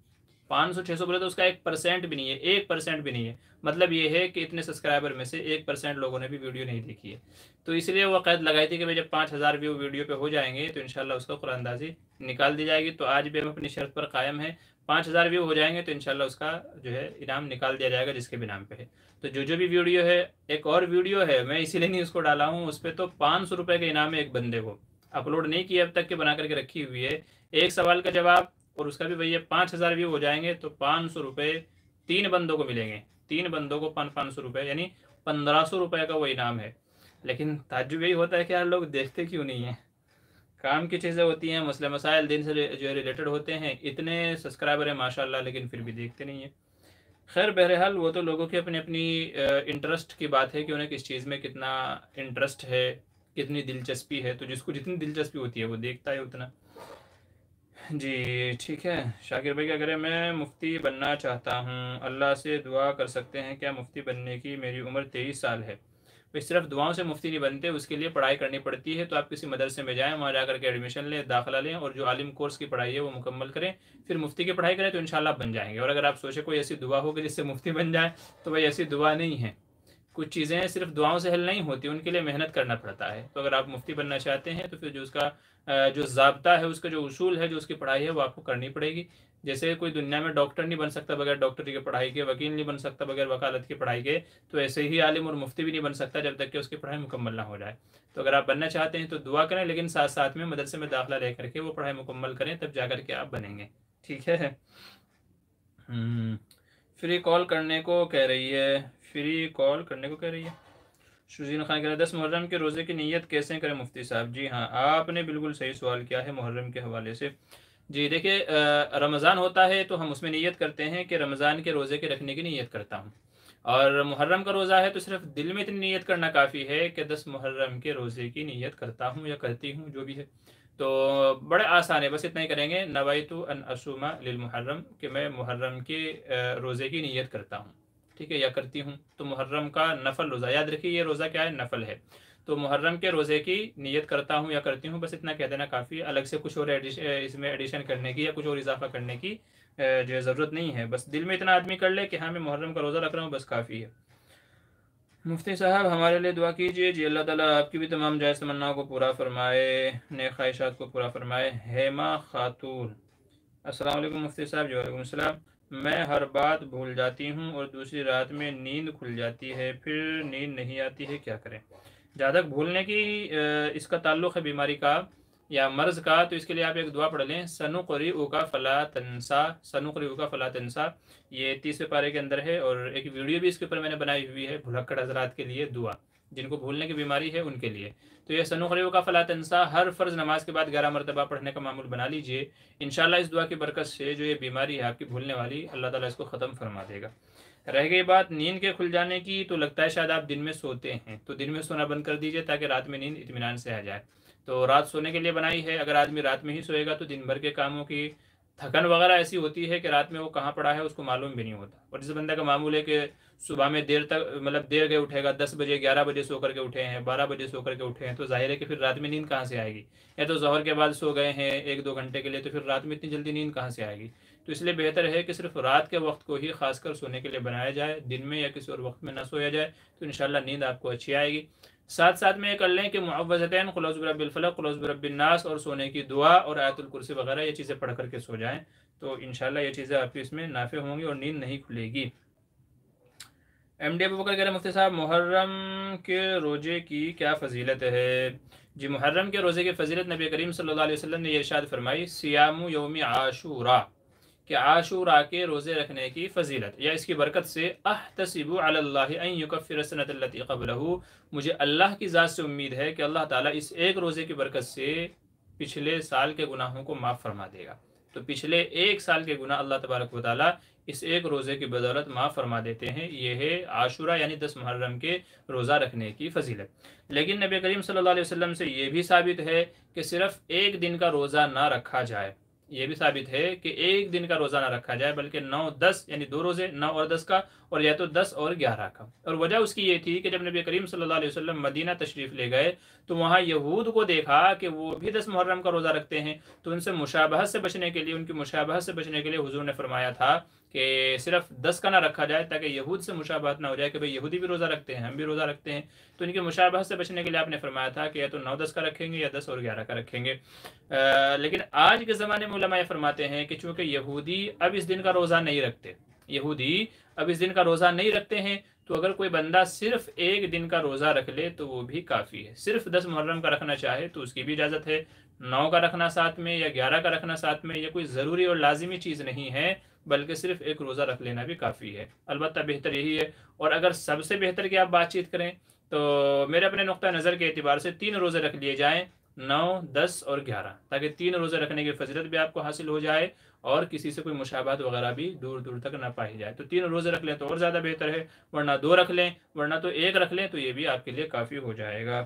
500-600 बोले तो उसका 1% भी नहीं है, 1% भी नहीं है। मतलब ये है कि इतने सब्सक्राइबर में से 1% लोगों ने भी वीडियो नहीं देखी है। तो इसलिए वो कैद लगाई थी कि भाई जब 5000 व्यू वीडियो पे हो जाएंगे तो इंशाल्लाह उसका कुरानंदाजी निकाल दी जाएगी। तो आज भी हम अपनी शर्त पर कायम है, 5000 व्यू हो जाएंगे तो इंशाल्लाह उसका जो है इनाम निकाल दिया जाएगा जिसके भी नाम पे है। तो जो भी वीडियो है, एक और वीडियो है, मैं इसीलिए नहीं उसको डाला हूँ, उस पर तो 500 रुपये का इनाम है एक बंदे को, अपलोड नहीं किया अब तक के, बना करके रखी हुई है, एक सवाल का जवाब, और उसका भी भैया 5000 व्यू हो जाएंगे तो 500 रुपये 3 बंदों को मिलेंगे, 3 बंदों को 500 रुपये, यानी 1500 रुपये का वो इनाम है। लेकिन ताज्जुब यही होता है कि यार लोग देखते क्यों नहीं है। काम की चीज़ें होती हैं, मसले मसाइल दिन से जो रिलेटेड होते हैं, इतने सब्सक्राइबर हैं माशाल्लाह, लेकिन फिर भी देखते नहीं है। खैर बहरहाल वो तो लोगों की अपनी अपनी इंटरेस्ट की बात है कि उन्हें किस चीज़ में कितना इंटरेस्ट है, कितनी दिलचस्पी है। तो जिसको जितनी दिलचस्पी होती है वो देखता है उतना। जी ठीक है। शाकिर भाई क्या करें, मैं मुफ्ती बनना चाहता हूँ, अल्लाह से दुआ कर सकते हैं क्या मुफ्ती बनने की? मेरी उम्र 23 साल है। भाई सिर्फ दुआओं से मुफ्ती नहीं बनते, उसके लिए पढ़ाई करनी पड़ती है। तो आप किसी मदरसे में जाएं, वहाँ जाकर के एडमिशन लें, दाखिला लें, और जो आलिम कोर्स की पढ़ाई है वो मुकम्मल करें, फिर मुफ्ती की पढ़ाई करें तो इंशाल्लाह बन जाएंगे। और अगर आप सोचें कोई ऐसी दुआ हो कि जिससे मुफ्ती बन जाए, तो भाई ऐसी दुआ नहीं है। कुछ चीज़ें सिर्फ दुआओं से हल नहीं होती, उनके लिए मेहनत करना पड़ता है। तो अगर आप मुफ्ती बनना चाहते हैं तो फिर जो उसका जो ज़ाब्ता है, उसका जो उसूल है, जो उसकी पढ़ाई है, वो आपको करनी पड़ेगी। जैसे कोई दुनिया में डॉक्टर नहीं बन सकता बगैर डॉक्टरी की पढ़ाई के, वकील नहीं बन सकता बगैर वकालत की पढ़ाई के, तो ऐसे ही आलिम और मुफ्ती भी नहीं बन सकता जब तक कि उसकी पढ़ाई मुकम्मल ना हो जाए। तो अगर आप बनना चाहते हैं तो दुआ करें, लेकिन साथ साथ में मदरसे में दाखिला ले करके वो पढ़ाई मुकम्मल करें, तब जा कर के आप बनेंगे। ठीक है। फ्री कॉल करने को कह रही है, फ्री कॉल करने को कह रही है। शुजीन खान कह रहे हैं 10 मुहर्रम के रोज़े की नीयत कैसे करें मुफ्ती साहब? जी हाँ, आपने बिल्कुल सही सवाल किया है मुहर्रम के हवाले से। जी देखिए, रमज़ान होता है तो हम उसमें नीयत करते हैं कि रमज़ान के रोज़े के रखने की नीयत करता हूँ। और मुहर्रम का रोज़ा है तो सिर्फ दिल में इतनी नीयत करना काफ़ी है कि 10 मुहर्रम के रोज़े की नीयत करता हूँ या करती हूँ, जो भी है। तो बड़े आसान है, बस इतना ही करेंगे, नवाइतु अन असुमा लिल मुहर्रम, कि मैं मुहर्रम के रोज़े की नीयत करता हूँ, ठीक है, या करती हूँ। तो मुहर्रम का नफल रोज़ा, याद रखिए ये रोज़ा क्या है, नफल है। तो मुहर्रम के रोज़े की नीयत करता हूँ या करती हूँ, बस इतना कह देना काफ़ी, अलग से कुछ और इसमें एडिशन करने की या कुछ और इजाफा करने की जो है ज़रूरत नहीं है। बस दिल में इतना आदमी कर ले कि हाँ मैं मुहर्रम का रोज़ा रख रहा हूँ, बस काफ़ी है। मुफ्ती साहब हमारे लिए दुआ कीजिए जी, अल्लाह ताला आपकी भी तमाम जायज़ तमन्नाओं को पूरा फरमाए, नेक ख्वाहिशात को पूरा फरमाए। हेमा खातून, अस्सलाम वालेकुम मुफ्ती साहब। जी वालेकुम अस्सलाम। मैं हर बात भूल जाती हूँ और दूसरी रात में नींद खुल जाती है, फिर नींद नहीं आती है, क्या करें? जहाँ तक भूलने की इसका ताल्लुक़ है बीमारी का या मर्ज़ का, तो इसके लिए आप एक दुआ पढ़ लें, सनुक़रिउका फ़ला तंसा, सनुक़रिउका फ़ला तंसा। ये 30वें पारे के अंदर है, और एक वीडियो भी इसके ऊपर मैंने बनाई हुई है, भुलक्कड़ हज़रात के लिए दुआ, जिनको भूलने की बीमारी है उनके लिए। तो ये सनुक़रिउका फ़ला तंसा हर फ़र्ज़ नमाज के बाद 11 मरतबा पढ़ने का मामूल बना लीजिए। इंशाल्लाह इस दुआ की बरकत से जो ये बीमारी है आपकी भूलने वाली, अल्लाह ताला इसको ख़त्म फरमा देगा। रह गई बात नींद के खुल जाने की, तो लगता है शायद आप दिन में सोते हैं, तो दिन में सोना बंद कर दीजिए ताकि रात में नींद इत्मीनान से आ जाए। तो रात सोने के लिए बनाई है, अगर आदमी रात में ही सोएगा तो दिन भर के कामों की थकन वगैरह ऐसी होती है कि रात में वो कहाँ पड़ा है उसको मालूम भी नहीं होता। और जिस बंदे का मामूल है कि सुबह में देर तक, मतलब देर के उठेगा, 10 बजे 11 बजे सो करके उठे हैं, 12 बजे सो करके उठे हैं, तो जाहिर है कि फिर रात में नींद कहाँ से आएगी? या तो ज़ोहर के बाद सो गए हैं 1-2 घंटे के लिए, तो फिर रात में इतनी जल्दी नींद कहाँ से आएगी? तो इसलिए बेहतर है कि सिर्फ रात के वक्त को ही खासकर सोने के लिए बनाया जाए, दिन में या किसी और वक्त में ना सोया जाए, तो इंशाल्लाह नींद आपको अच्छी आएगी। साथ साथ में ये कर लें कि मुअव्वज़तैन, कुल औज़ु बिरब्बिल फलक, कुल औज़ु बिरब्बिन नास, और सोने की दुआ और आयतुल कुर्सी वगैरह ये चीज़ें पढ़ करके सो जाएं, तो इंशाल्लाह ये चीज़ें आपकी इसमें नाफ़े होंगी और नींद नहीं खुलेगी। MD अबू बकर कह रहे मुफ्ती साहब मुहर्रम के रोज़े की क्या फ़जीलत है? जी, मुहर्रम के रोज़े की फ़जीलत नबी करीम सल्लल्लाहु अलैहि वसल्लम ने ये इरशाद फरमाई, सियामु यौमी आशूरा, कि आशूरा के रोज़े रखने की फ़जीलत या इसकी बरकत से, अहतसिबु अलल्लाहि अन युकफ्फिर सनत अल्लती क़बलहू, मुझे अल्लाह की ज़ात से उम्मीद है कि अल्लाह ताला इस एक रोज़े की बरकत से पिछले साल के गुनाहों को माफ़ फरमा देगा। तो पिछले एक साल के गुनाह अल्लाह तबारक व तआला इस एक रोज़े की बदौलत माफ़ फरमा देते हैं। ये है आशूरा यानी 10 मुहर्रम के रोज़ा रखने की फ़जीलत। लेकिन नबी करीम सल्लल्लाहु अलैहि वसल्लम से ये भी साबित है कि सिर्फ़ एक दिन का रोज़ा ना रखा जाए, ये भी साबित है कि एक दिन का रोज़ा ना रखा जाए, बल्कि 9-10 यानी 2 रोज़े, 9 और 10 का, और या तो 10 और 11 का। और वजह उसकी ये थी कि जब नबी करीम सल्लल्लाहु अलैहि वसल्लम मदीना तशरीफ़ ले गए तो वहाँ यहूद को देखा कि वो भी 10 मुहर्रम का रोज़ा रखते हैं। तो उनसे मुशाबहत से बचने के लिए, उनकी मुशाबहत से बचने के लिए हुजूर ने फरमाया था कि सिर्फ 10 का ना रखा जाए, ताकि यहूद से मुशाबहत ना हो जाए कि भाई यहूदी भी रोज़ा रखते हैं, हम भी रोज़ा रखते हैं। तो इनकी मुशाबहत से बचने के लिए आपने फरमाया था कि या तो 9-10 का रखेंगे या 10 और 11 का रखेंगे। लेकिन आज के ज़माने में उलमा फरमाते हैं कि चूंकि यहूदी अब इस दिन का रोज़ा नहीं रखते, यहूदी अब इस दिन का रोज़ा नहीं रखते हैं, तो अगर कोई बंदा सिर्फ एक दिन का रोज़ा रख ले तो वो भी काफ़ी है। सिर्फ 10 मुहर्रम का रखना चाहे तो उसकी भी इजाज़त है, 9 का रखना साथ में या 11 का रखना साथ में, यह कोई ज़रूरी और लाजिमी चीज़ नहीं है, बल्कि सिर्फ एक रोज़ा रख लेना भी काफ़ी है। अलबत्ता बेहतर यही है। और अगर सबसे बेहतर की आप बातचीत करें तो मेरे अपने नुक्ता नज़र के एतबार से 3 रोज़े रख लिए जाएँ, 9, 10 और 11, ताकि 3 रोज़े रखने की फजीलत भी आपको हासिल हो जाए और किसी से कोई मुशाबहत वगैरह भी दूर दूर तक ना पाई जाए। तो 3 रोज़े रख लें तो और ज़्यादा बेहतर है, वरना 2 रख लें, वरना तो 1 रख लें, तो ये भी आपके लिए काफ़ी हो जाएगा।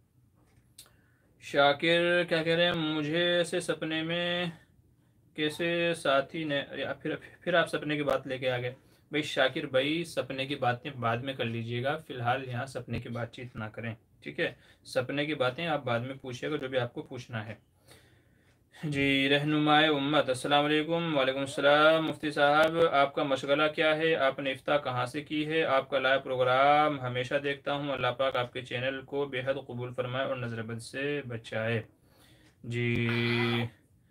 शाकिर क्या कह रहे हैं, मुझे ऐसे सपने में कैसे साथी ने, या फिर आप सपने की बात लेके आ गए। भाई शाकिर भाई, सपने की बातें बाद में कर लीजिएगा, फ़िलहाल यहाँ सपने की बातचीत ना करें, ठीक है। सपने की बातें आप बाद में पूछिएगा, जो भी आपको पूछना है। जी, रहनुमाए उम्मत, अस्सलाम वालेकुम। वालेकुम सलाम। मुफ्ती साहब, आपका मशगला क्या है? आपने इफ्ता कहाँ से की है? आपका लाइव प्रोग्राम हमेशा देखता हूँ। अल्लाह पाक आपके चैनल को बेहद कबूल फरमाए और नज़रबद से बचाए। जी,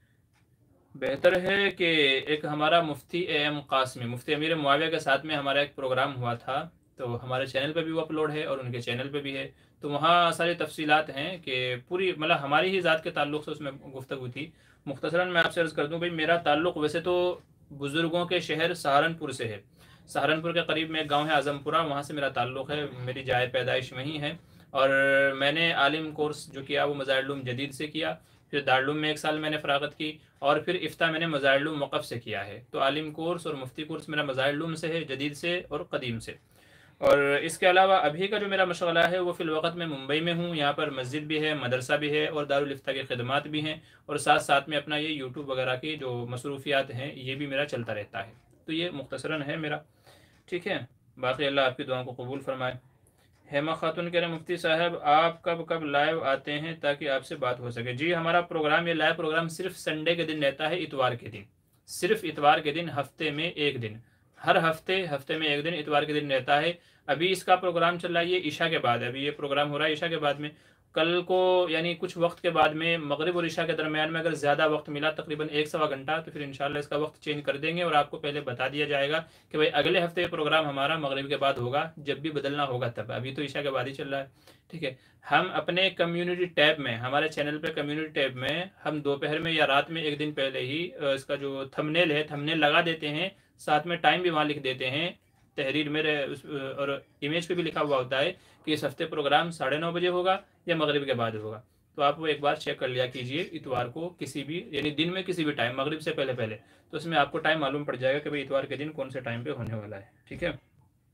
बेहतर है कि एक हमारा मुफ्ती एम कासमी, मुफ्ती अमीर मुआविया के साथ में हमारा एक प्रोग्राम हुआ था, तो हमारे चैनल पे भी वो अपलोड है और उनके चैनल पे भी है। तो वहाँ सारी तफसीलात हैं कि पूरी मतलब हमारी ही ज़ात के ताल्लुक़ से उसमें गुफ्तगू थी। मुख्तसरन मैं आपसे अर्ज़ कर दूँ भाई, मेरा ताल्लुक़ वैसे तो बुज़ुर्गों के शहर सहारनपुर से है। सहारनपुर के करीब में एक गाँव है आज़मपुरा, वहाँ से मेरा ताल्लुक़ है, मेरी जाए पैदाइश वहीं है। और मैंने आलिम कोर्स जो किया वो मज़ारिल जदीद से किया, फिर दारुल में 1 साल मैंने फ़रागत की, और फिर इफ्ता मैंने मज़ारिल वक़फ़ से किया है। तो आलिम कोर्स और मुफ्ती कोर्स मेरा मज़ारिल से है, जदीद से और कदीम से। और इसके अलावा अभी का जो मेरा मशग़ला है वो फ़िल वक़्त मैं मुंबई में हूँ। यहाँ पर मस्जिद भी है, मदरसा भी है और दारुल इफ्ता की खिदमात भी हैं, और साथ साथ में अपना ये यूट्यूब वगैरह की जो मसरूफ़ियात हैं ये भी मेरा चलता रहता है। तो ये मुख्तसरन है मेरा, ठीक है। बाकी अल्लाह आपकी दुआओं को कबूल फरमाए। हेमा खातून कह रहे हैं, मुफ्ती साहब आप कब कब लाइव आते हैं ताकि आपसे बात हो सके? जी, हमारा प्रोग्राम, ये लाइव प्रोग्राम सिर्फ संडे के दिन रहता है, इतवार के दिन, सिर्फ इतवार के दिन, हफ्ते में एक दिन, हर हफ्ते में एक दिन इतवार के दिन रहता है। अभी इसका प्रोग्राम चल रहा है ये ईशा के बाद, अभी ये प्रोग्राम हो रहा है ईशा के बाद में। कल को यानी कुछ वक्त के बाद में मगरिब और ईशा के दरमियान में अगर ज़्यादा वक्त मिला, तकरीबन 1-1.25 घंटा, तो फिर इंशाल्लाह इसका वक्त चेंज कर देंगे और आपको पहले बता दिया जाएगा कि भाई अगले हफ्ते प्रोग्राम हमारा मगरिब के बाद होगा, जब भी बदलना होगा तब। अभी तो ईशा के बाद ही चल रहा है, ठीक है। हम अपने कम्युनिटी टैब में, हमारे चैनल पे कम्युनिटी टैब में हम दोपहर में या रात में एक दिन पहले ही इसका जो थंबनेल है, थंबनेल लगा देते हैं, साथ में टाइम भी वहाँ लिख देते हैं तहरीर मेरे और इमेज पे भी लिखा हुआ होता है कि इस हफ्ते प्रोग्राम 9:30 बजे होगा या मगरिब के बाद होगा। तो आप वो एक बार चेक कर लिया कीजिए, इतवार को किसी भी यानी दिन में किसी भी टाइम, मगरिब से पहले पहले, तो उसमें आपको टाइम मालूम पड़ जाएगा कि भाई इतवार के दिन कौन से टाइम पे होने वाला है, ठीक है।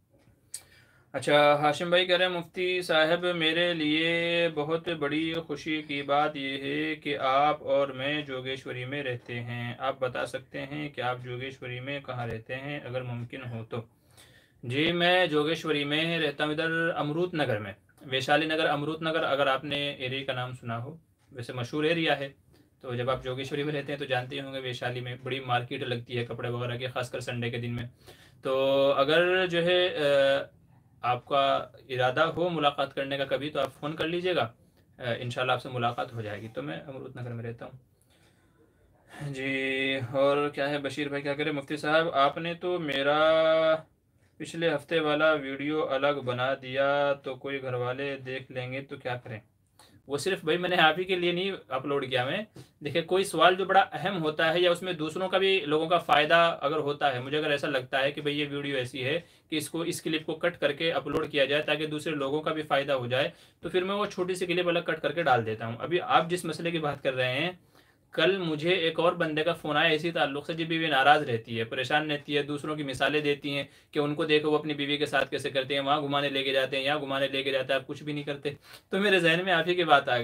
अच्छा, हाशिम भाई कह रहे हैं, मुफ्ती साहब मेरे लिए बहुत बड़ी खुशी की बात यह है कि आप और मैं जोगेश्वरी में रहते हैं। आप बता सकते हैं कि आप जोगेश्वरी में कहाँ रहते हैं अगर मुमकिन हो तो? जी, मैं जोगेश्वरी में रहता हूँ, इधर अमरूत नगर में, वैशाली नगर, अमरूत नगर, अगर आपने एरिया का नाम सुना हो, वैसे मशहूर एरिया है। तो जब आप जोगेश्वरी में रहते हैं तो जानते ही होंगे, वैशाली में बड़ी मार्केट लगती है कपड़े वगैरह की, खासकर संडे के दिन में। तो अगर जो है आपका इरादा हो मुलाकात करने का कभी, तो आप फ़ोन कर लीजिएगा, इंशाल्लाह आपसे मुलाकात हो जाएगी। तो मैं अमरूत नगर में रहता हूँ जी। और क्या है, बशीर भाई क्या करें, मुफ्ती साहब आपने तो मेरा पिछले हफ्ते वाला वीडियो अलग बना दिया, तो कोई घर वाले देख लेंगे तो क्या करें? वो सिर्फ भाई मैंने आप ही के लिए नहीं अपलोड किया। मैं देखिए, कोई सवाल जो बड़ा अहम होता है या उसमें दूसरों का भी, लोगों का फ़ायदा अगर होता है, मुझे अगर ऐसा लगता है कि भाई ये वीडियो ऐसी है कि इसको, इस क्लिप को कट करके अपलोड किया जाए ताकि दूसरे लोगों का भी फ़ायदा हो जाए, तो फिर मैं वो छोटी सी क्लिप अलग कट करके डाल देता हूँ। अभी आप जिस मसले की बात कर रहे हैं, कल मुझे एक और बंदे का फ़ोन आया इसी ताल्लुक़ से, जब बीवी नाराज़ रहती है, परेशान रहती है, दूसरों की मिसालें देती हैं कि उनको देखो वो अपनी बीवी के साथ कैसे करते हैं, वहाँ घुमाने लेके जाते हैं, यहाँ घुमाने लेके जाते हैं, आप कुछ भी नहीं करते। तो मेरे जहन में आप ही की बात आ गई।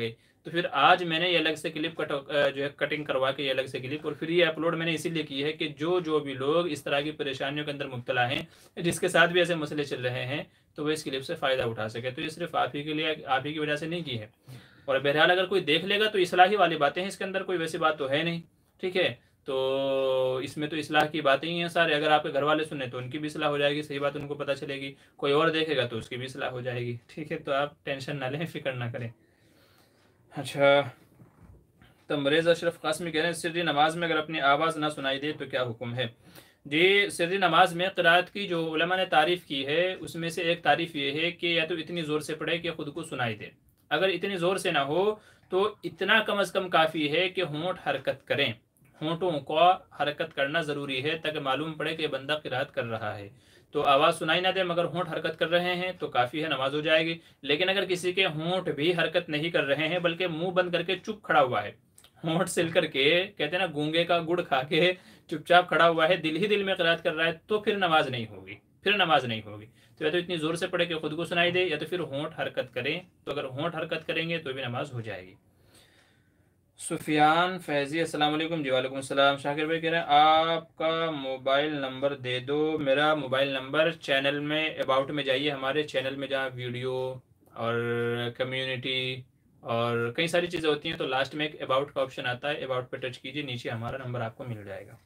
तो फिर आज मैंने ये अलग से क्लिप जो है कटिंग करवा के ये अलग से क्लिप, और फिर ये अपलोड मैंने इसीलिए की है कि जो भी लोग इस तरह की परेशानियों के अंदर मुब्तला हैं, जिसके साथ भी ऐसे मसले चल रहे हैं, तो वो इस क्लिप से फ़ायदा उठा सके। तो ये सिर्फ आप ही के लिए, आप ही की वजह से नहीं की है। और बहरहाल अगर कोई देख लेगा तो इस्लाही वाली बातें हैं इसके अंदर, कोई वैसी बात तो है नहीं, ठीक है। तो इसमें तो इस्लाह की बातें ही हैं सारे। अगर आपके घर वाले सुने तो उनकी भी इस्लाह हो जाएगी, सही बात उनको पता चलेगी। कोई और देखेगा तो उसकी भी इस्लाह हो जाएगी, ठीक है। तो आप टेंशन ना लें, फिक्र ना करें। अच्छा, तमरेज़ अशरफ कासमी कह रहे हैं सिर्री नमाज में अगर अपनी आवाज़ ना सुनाई दे तो क्या हुक्म है? जी, सिर्री नमाज में क़िराअत की जो उलमा ने तारीफ़ की है, उसमें से एक तारीफ़ ये है कि या तो इतनी ज़ोर से पढ़े कि ख़ुद को सुनाई दे। अगर इतनी ज़ोर से ना हो तो इतना कम अज़ कम काफ़ी है कि होंठ हरकत करें। होंठों का हरकत करना ज़रूरी है ताकि मालूम पड़े कि बंदा क़िराअत कर रहा है। तो आवाज़ सुनाई ना दे मगर होंठ हरकत कर रहे हैं तो काफ़ी है, नमाज हो जाएगी। लेकिन अगर किसी के होंठ भी हरकत नहीं कर रहे हैं बल्कि मुंह बंद करके चुप खड़ा हुआ है, होंठ सिल करके, कहते हैं ना गूंगे का गुड़ खा के चुपचाप खड़ा हुआ है, दिल ही दिल में क़िराअत कर रहा है, तो फिर नमाज नहीं होगी, फिर नमाज नहीं होगी। तो या तो इतनी ज़ोर से पढ़े कि खुद को सुनाई दे, या तो फिर होंठ हरकत करें। तो अगर होंठ हरकत करेंगे तो भी नमाज हो जाएगी। सुफियान फैज़ी अस्सलाम वालेकुम। जी वालेकुम अस्सलाम। शाकिर भाई कह रहे हैं आपका मोबाइल नंबर दे दो। मेरा मोबाइल नंबर चैनल में अबाउट में जाइए, हमारे चैनल में जहाँ वीडियो और कम्युनिटी और कई सारी चीज़ें होती हैं, तो लास्ट में एक अबाउट का ऑप्शन आता है, अबाउट पे टच कीजिए, नीचे हमारा नंबर आपको मिल जाएगा।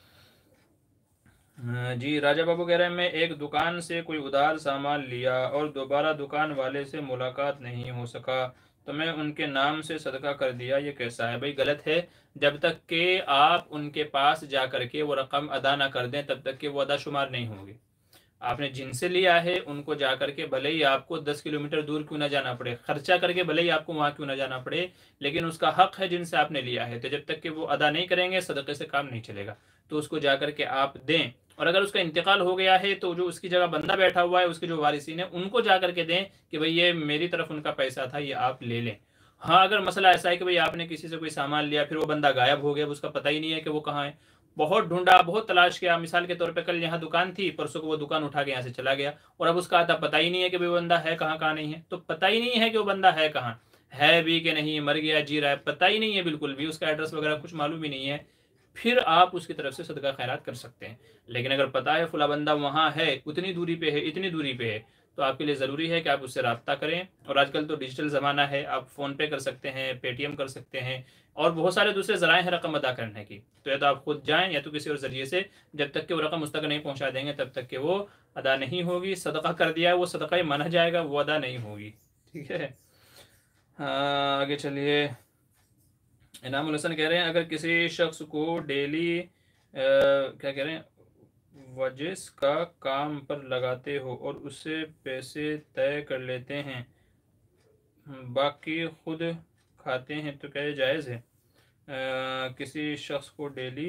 जी, राजा बाबू कह रहे हैं मैं एक दुकान से कोई उधार सामान लिया और दोबारा दुकान वाले से मुलाकात नहीं हो सका, तो मैं उनके नाम से सदका कर दिया, ये कैसा है? भाई गलत है। जब तक कि आप उनके पास जा कर के वो रकम अदा ना कर दें तब तक कि वो अदा शुमार नहीं होगी। आपने जिनसे लिया है उनको जा करके, भले ही आपको 10 किलोमीटर दूर क्यों ना जाना पड़े, खर्चा करके भले ही आपको वहाँ क्यों ना जाना पड़े, लेकिन उसका हक है जिनसे आपने लिया है। तो जब तक कि वो अदा नहीं करेंगे सदक़े से काम नहीं चलेगा। तो उसको जा करके आप दें। और अगर उसका इंतकाल हो गया है तो जो उसकी जगह बंदा बैठा हुआ है, उसके जो वारिसीन है, उनको जा करके दें कि भाई ये मेरी तरफ उनका पैसा था, ये आप ले लें। हाँ, अगर मसला ऐसा है कि भाई आपने किसी से कोई सामान लिया, फिर वो बंदा गायब हो गया, उसका पता ही नहीं है कि वो कहाँ है, बहुत ढूंढा, बहुत तलाश किया, मिसाल के तौर पे कल यहाँ दुकान थी, परसों को वो दुकान उठा के यहाँ से चला गया, और अब उसका आता पता ही नहीं है कि वो बंदा है कहाँ, कहाँ नहीं है। तो पता ही नहीं है कि वो बंदा है कहाँ, है भी कि नहीं, मर गया, जी रहा है, पता ही नहीं है बिल्कुल भी, उसका एड्रेस वगैरह कुछ मालूम ही नहीं है, फिर आप उसकी तरफ से सदका खैरात कर सकते हैं। लेकिन अगर पता है फला बंदा वहाँ है, उतनी दूरी पे है, इतनी दूरी पे है, तो आपके लिए ज़रूरी है कि आप उससे रब्ता करें। और आजकल तो डिजिटल ज़माना है, आप फ़ोन पे कर सकते हैं, पेटीएम कर सकते हैं, और बहुत सारे दूसरे ज़राए हैं रकम अदा करने की। तो या तो आप खुद जाएं या तो किसी और ज़रिए से, जब तक कि वो रकम उस तक नहीं पहुंचा देंगे तब तक कि वो अदा नहीं होगी। सदका कर दिया है वो सदका ही माना जाएगा, वो अदा नहीं होगी, ठीक है। हाँ, आगे चलिए। इनामुल हसन कह रहे हैं अगर किसी शख्स को डेली क्या कह रहे हैं वजिस का काम पर लगाते हो और उससे पैसे तय कर लेते हैं, बाकी खुद खाते हैं, तो क्या ये जायज़ है? किसी शख्स को डेली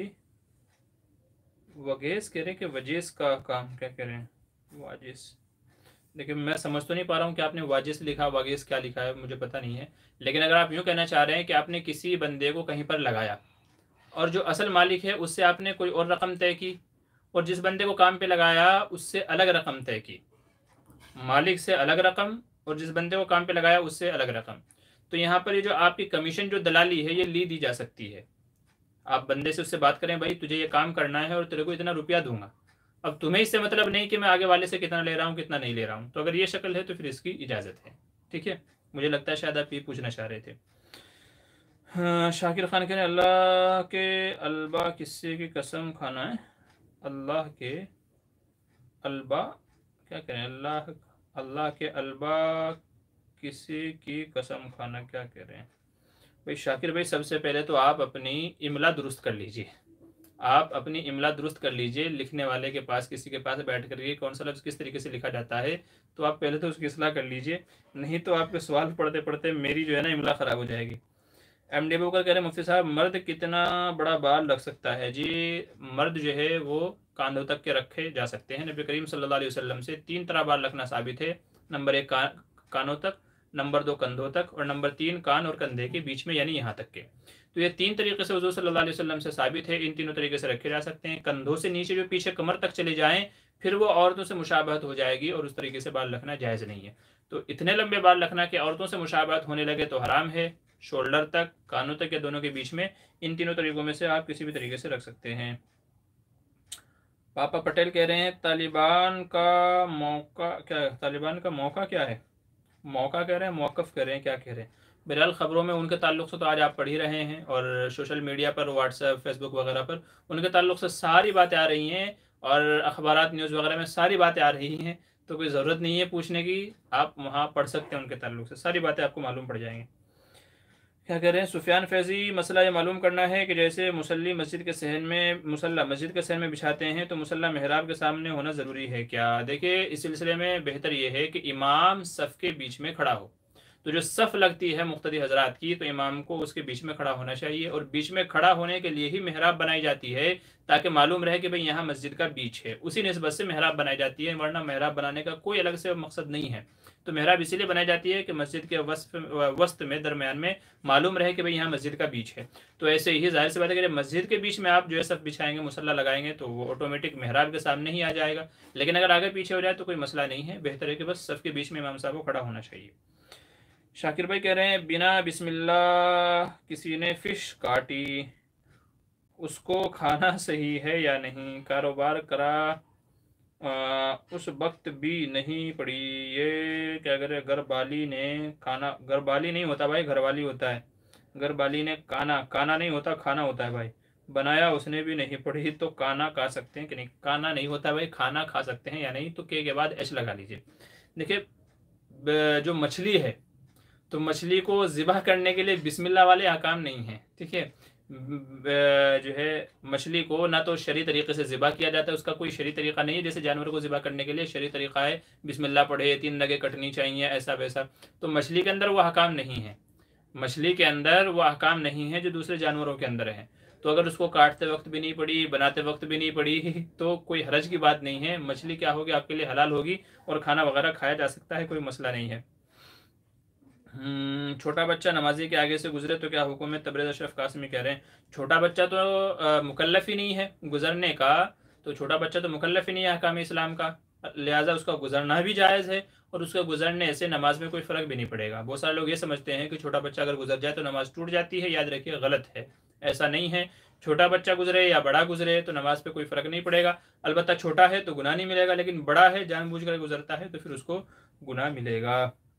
वगेस कह रहे हैं कि वजिस का काम, क्या कह रहे हैं वाजिस? देखिए मैं समझ तो नहीं पा रहा हूँ कि आपने वाजिस लिखा, वागिस क्या लिखा है, मुझे पता नहीं है। लेकिन अगर आप यूँ कहना चाह रहे हैं कि आपने किसी बंदे को कहीं पर लगाया और जो असल मालिक है उससे आपने कोई और रकम तय की, और जिस बंदे को काम पे लगाया उससे अलग रकम तय की, मालिक से अलग रकम और जिस बंदे को काम पे लगाया उससे अलग रकम, तो यहाँ पर ये जो आपकी कमीशन जो दलाली है ये ली दी जा सकती है। आप बंदे से उससे बात करें, भाई तुझे ये काम करना है और तेरे को इतना रुपया दूंगा। अब तुम्हें इससे मतलब नहीं कि मैं आगे वाले से कितना ले रहा हूँ कितना नहीं ले रहा हूँ। तो अगर ये शक्ल है तो फिर इसकी इजाज़त है, ठीक है। मुझे लगता है शायद आप ये पूछना चाह रहे थे। हाँ, शाकिर खान कह रहे हैं अल्लाह के अल्बा किस्से की कसम खाना है? अल्लाह के अल्बा क्या कह रहे हैं? अल्लाह के अल्बा किसी की कसम खाना, क्या कह रहे हैं भाई? शाकिर भाई सबसे पहले तो आप अपनी इमला दुरुस्त कर लीजिए, आप अपनी इमला दुरुस्त कर लीजिए। लिखने वाले के पास, किसी के पास बैठ कर के कौन सा लफ्ज़ किस तरीके से लिखा जाता है, तो आप पहले तो उसकी इस्लाह कर लीजिए, नहीं तो आपके सवाल पढ़ते पढ़ते मेरी जो है ना इमला ख़राब हो जाएगी। MD बोकर कह रहे हैं मुफ्ती साहब मर्द कितना बड़ा बाल रख सकता है? जी, मर्द जो है वो कांधों तक के रखे जा सकते हैं। नबी करीम सल्लल्लाहु अलैहि वसल्लम से 3 तरह बाल रखना साबित है। नंबर 1 कानों तक, नंबर 2 कंधों तक, और नंबर 3 कान और कंधे के बीच में, यानी यहाँ तक के। तो ये 3 तरीके से हुज़ूर सल्लल्लाहु अलैहि वसल्लम से साबित है। इन तीनों तरीके से रखे जा सकते हैं। कंधों से नीचे जो पीछे कमर तक चले जाएँ फिर वो औरतों से मुशाबहत हो जाएगी और उस तरीके से बाल रखना जायज़ नहीं है। तो इतने लंबे बाल रखना कि औरतों से मुशाबहत होने लगे तो हराम है, शोल्डर तक, कानों तक या दोनों के बीच में, इन तीनों तरीकों में से आप किसी भी तरीके से रख सकते हैं। पापा पटेल कह रहे हैं तालिबान का मौका क्या है? तालिबान का मौका क्या है? मौका कह रहे हैं, मौकफ कह रहे हैं, क्या कह रहे हैं? बहरहाल खबरों में उनके ताल्लुक से तो आज आप पढ़ ही रहे हैं, और सोशल मीडिया पर, व्हाट्सएप, फेसबुक वगैरह पर उनके ताल्लुक से सारी बातें आ रही हैं, और अखबारात, न्यूज़ वगैरह में सारी बातें आ रही हैं। तो कोई ज़रूरत नहीं है पूछने की, आप वहाँ पढ़ सकते हैं, उनके ताल्लुक से सारी बातें आपको मालूम पड़ जाएंगी। क्या कह रहे हैं सुफियान फैज़ी, मसला ये मालूम करना है कि जैसे मुसल्ली मस्जिद के सहन में, मुसल्ला मस्जिद के सहन में बिछाते हैं, तो मुसल्ला मेहराब के सामने होना ज़रूरी है क्या? देखिए, इस सिलसिले में बेहतर ये है कि इमाम सफ़ के बीच में खड़ा हो। तो जो सफ़ लगती है मुक्तदी हजरात की, तो इमाम को उसके बीच में खड़ा होना चाहिए, और बीच में खड़ा होने के लिए ही मेहराब बनाई जाती है, ताकि मालूम रहे कि भाई यहाँ मस्जिद का बीच है, उसी निस्बत से मेहराब बनाई जाती है, वरना मेहराब बनाने का कोई अलग से मकसद नहीं है। तो मेहराब इसीलिए बनाई जाती है कि मस्जिद के वस्त में, दरमियान में मालूम रहे कि भाई यहाँ मस्जिद का बीच है। तो ऐसे ही जाहिर सी बात है कि मस्जिद के बीच में आप जो है सफ़ बिछाएंगे, मुसल्ला लगाएंगे, तो वो ऑटोमेटिक मेहराब के सामने ही आ जाएगा। लेकिन अगर आगे पीछे हो जाए तो कोई मसला नहीं है, बेहतर है कि बस सफ़ के बीच में इमाम साहब को खड़ा होना चाहिए। शाकिर भाई कह रहे हैं बिना बिस्मिल्लाह किसी ने फ़िश काटी, उसको खाना सही है या नहीं? कारोबार करा उस वक्त भी नहीं पड़ी, ये क्या करे? घरवाली ने खाना, घरवाली नहीं होता भाई, घरवाली होता है। घरवाली ने काना, काना नहीं होता, खाना होता है भाई। बनाया उसने भी नहीं पड़ी, तो काना खा सकते हैं कि नहीं? काना नहीं होता भाई, खाना खा सकते हैं या नहीं? तो के बाद एच लगा लीजिए। देखिए, जो मछली है, तो मछली को ज़िबह करने के लिए बिस्मिल्लाह वाले अहकाम नहीं है, ठीक है। जो है मछली को ना तो शरी तरीके से ज़िबा किया जाता है, उसका कोई शरी तरीका नहीं है, जैसे जानवर को ज़िबा करने के लिए शरी तरीका है, बिस्मिल्लाह पढ़े, 3 नगें कटनी चाहिए, ऐसा वैसा। तो मछली के अंदर वो अहकाम नहीं है, मछली के अंदर वो अहकाम नहीं है जो दूसरे जानवरों के अंदर है। तो अगर उसको काटते वक्त भी नहीं पड़ी, बनाते वक्त भी नहीं पड़ी, तो कोई हरज की बात नहीं है। मछली क्या होगी, आपके लिए हलाल होगी, और खाना वगैरह खाया जा सकता है, कोई मसला नहीं है। छोटा बच्चा नमाजी के आगे से गुजरे तो क्या हुक्म है? तबरेज़ अशरफ कासमी कह रहे हैं छोटा बच्चा तो मुकल्लफ ही नहीं है गुजरने का, तो छोटा बच्चा तो मुकल्लफ ही नहीं है अहकाम इस्लाम का, लिहाजा उसका गुजरना भी जायज़ है, और उसके गुजरने से नमाज में कोई फ़र्क भी नहीं पड़ेगा। बहुत सारे लोग ये समझते हैं कि छोटा बच्चा अगर गुजर जाए तो नमाज टूट जाती है, याद रखिए गलत है, ऐसा नहीं है। छोटा बच्चा गुजरे या बड़ा गुजरे तो नमाज पे कोई फ़र्क नहीं पड़ेगा। अलबत्ता छोटा है तो गुनाह नहीं मिलेगा, लेकिन बड़ा है, जानबूझकर गुजरता है, तो फिर उसको गुनाह मिलेगा।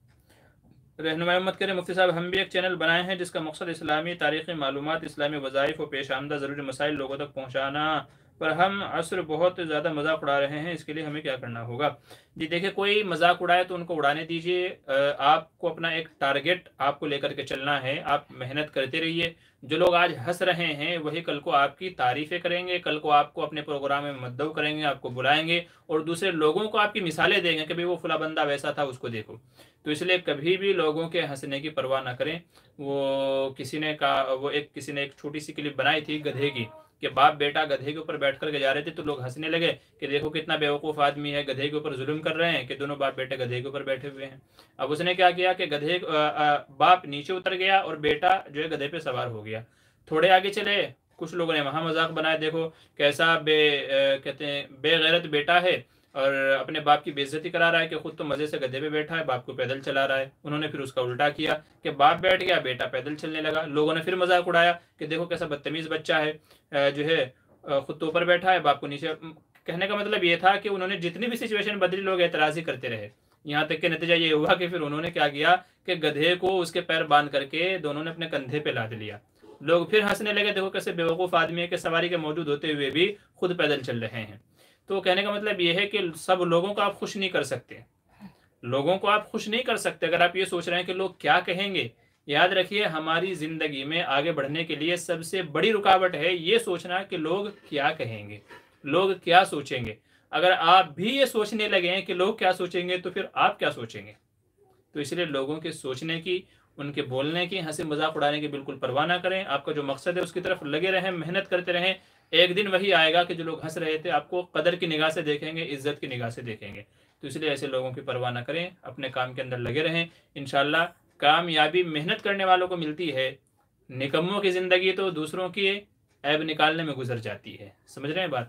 रहनुमाई मत करें मुफ्ती साहब, हम भी एक चैनल बनाए हैं जिसका मकसद इस्लामी तारीख़ी मालूमात, इस्लामी वज़ाइफ और पेश आमदा ज़रूरी मसाइल लोगों तक पहुँचाना, पर हम असर बहुत ज़्यादा मजाक उड़ा रहे हैं, इसके लिए हमें क्या करना होगा? जी देखिए, कोई मजाक उड़ाए तो उनको उड़ाने दीजिए, आपको अपना एक टारगेट आपको लेकर के चलना है, आप मेहनत करते रहिए। जो लोग आज हंस रहे हैं वही कल को आपकी तारीफ़ें करेंगे, कल को आपको अपने प्रोग्राम में मद्दव करेंगे, आपको बुलाएंगे, और दूसरे लोगों को आपकी मिसालें देंगे कि भाई वो फला बंदा वैसा था, उसको देखो। तो इसलिए कभी भी लोगों के हंसने की परवाह ना करें। वो किसी ने एक छोटी सी क्लिप बनाई थी गधे की, कि बाप बेटा गधे के ऊपर बैठ कर जा रहे थे, तो लोग हंसने लगे कि देखो कितना बेवकूफ़ आदमी है, गधे के ऊपर जुल्म कर रहे हैं कि दोनों बाप बेटे गधे के ऊपर बैठे हुए हैं। अब उसने क्या किया कि बाप नीचे उतर गया और बेटा जो है गधे पे सवार हो गया। थोड़े आगे चले, कुछ लोगों ने वहाँ मजाक बनाया, देखो कैसा कहते हैं बेगैरत बेटा है, और अपने बाप की बेइज्जती करा रहा है कि खुद तो मज़े से गधे पे बैठा है, बाप को पैदल चला रहा है। उन्होंने फिर उसका उल्टा किया कि बाप बैठ गया, बेटा पैदल चलने लगा। लोगों ने फिर मजाक उड़ाया कि देखो कैसा बदतमीज़ बच्चा है, जो है खुद तो ऊपर बैठा है, बाप को नीचे। कहने का मतलब ये था कि उन्होंने जितनी भी सिचुएशन बदली, लोग एतराज़ ही करते रहे, यहाँ तक कि नतीजा ये हुआ कि फिर उन्होंने क्या किया कि गधे को उसके पैर बांध करके दोनों ने अपने कंधे पे लाद लिया। लोग फिर हंसने लगे, देखो कैसे बेवकूफ़ आदमी है कि सवारी के मौजूद होते हुए भी खुद पैदल चल रहे हैं। तो कहने का मतलब ये है कि सब लोगों को आप खुश नहीं कर सकते, लोगों को आप खुश नहीं कर सकते। अगर आप ये सोच रहे हैं कि लोग क्या कहेंगे, याद रखिए हमारी ज़िंदगी में आगे बढ़ने के लिए सबसे बड़ी रुकावट है ये सोचना कि लोग क्या कहेंगे, लोग क्या सोचेंगे। अगर आप भी ये सोचने लगे हैं कि लोग क्या सोचेंगे, तो फिर आप क्या सोचेंगे? तो इसलिए लोगों के सोचने की, उनके बोलने की, हंसी मजाक उड़ाने की बिल्कुल परवाह ना करें। आपका जो मकसद है उसकी तरफ लगे रहें, मेहनत करते रहें। एक दिन वही आएगा कि जो लोग हंस रहे थे आपको कदर की निगाह से देखेंगे, इज्जत की निगाह से देखेंगे। तो इसलिए ऐसे लोगों की परवाह ना करें, अपने काम के अंदर लगे रहें। इंशाल्लाह कामयाबी मेहनत करने वालों को मिलती है, निकम्मों की ज़िंदगी तो दूसरों की ऐब निकालने में गुजर जाती है। समझ रहे हैं बात?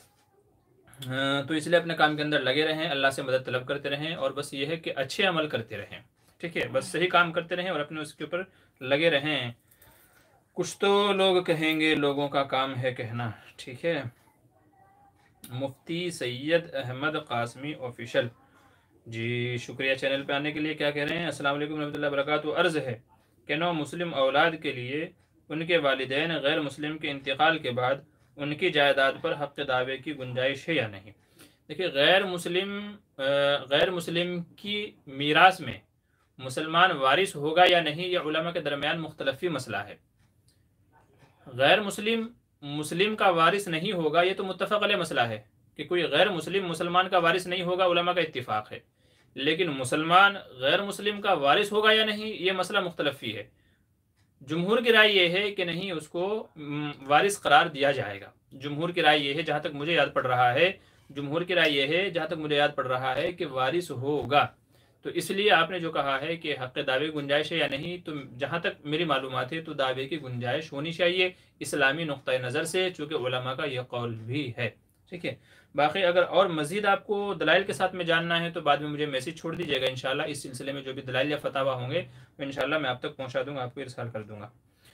तो इसलिए अपने काम के अंदर लगे रहें, अल्लाह से मदद तलब करते रहें, और बस ये है कि अच्छे अमल करते रहें, ठीक है। बस सही काम करते रहें और अपने उसके ऊपर लगे रहें। कुछ तो लोग कहेंगे, लोगों का काम है कहना। ठीक है। मुफ्ती सैयद अहमद कासमी ऑफिशियल, जी शुक्रिया चैनल पे आने के लिए। क्या कह रहे हैं? अस्सलाम वालेकुम रहमतुल्लाहि व बरकातहू। अर्ज़ है कि नौ मुस्लिम औलाद के लिए उनके वालिदैन गैर मुस्लिम के इंतकाल के बाद उनकी जायदाद पर हक़ दावे की गुंजाइश है या नहीं। देखिए, गैर मुस्लिम की मीरास में मुसलमान वारिस होगा या नहीं, यह उलमा के दरमियान मुख्तलफी मसला है। गैर मुस्लिम मुस्लिम का वारिस नहीं होगा, ये तो मुत्तफ़क़ अलैह मसला है कि कोई गैर मुस्लिम मुसलमान का वारिस नहीं होगा, उलमा का इत्तिफ़ाक़ है। लेकिन मुसलमान गैर मुस्लिम का वारिस होगा या नहीं, ये मसला मुख्तलफी है। जुमहूर की राय ये है कि नहीं, उसको वारिस करार दिया जाएगा। जुमहूर की राय ये है, जहाँ तक मुझे याद पड़ रहा है, जुमहूर की राय ये है, जहाँ तक मुझे याद पड़ रहा है कि वारिस होगा। तो इसलिए आपने जो कहा है कि हक़ दावे की गुंजाइश है या नहीं, तो जहाँ तक मेरी मालूमात है तो दावे की गुंजाइश होनी चाहिए इस्लामी नुक्ता नज़र से, चूँकि उलमा का यह कौल भी है। ठीक है। बाकी अगर और मज़ीद आपको दलाइल के साथ में जानना है तो बाद में मुझे मैसेज छोड़ दीजिएगा। इंशाल्लाह इस सिलसिले में जो भी दलाइल या फतावा होंगे तो इंशाल्लाह मैं आप तक पहुँचा दूँगा, आपको इरसाल कर दूँगा।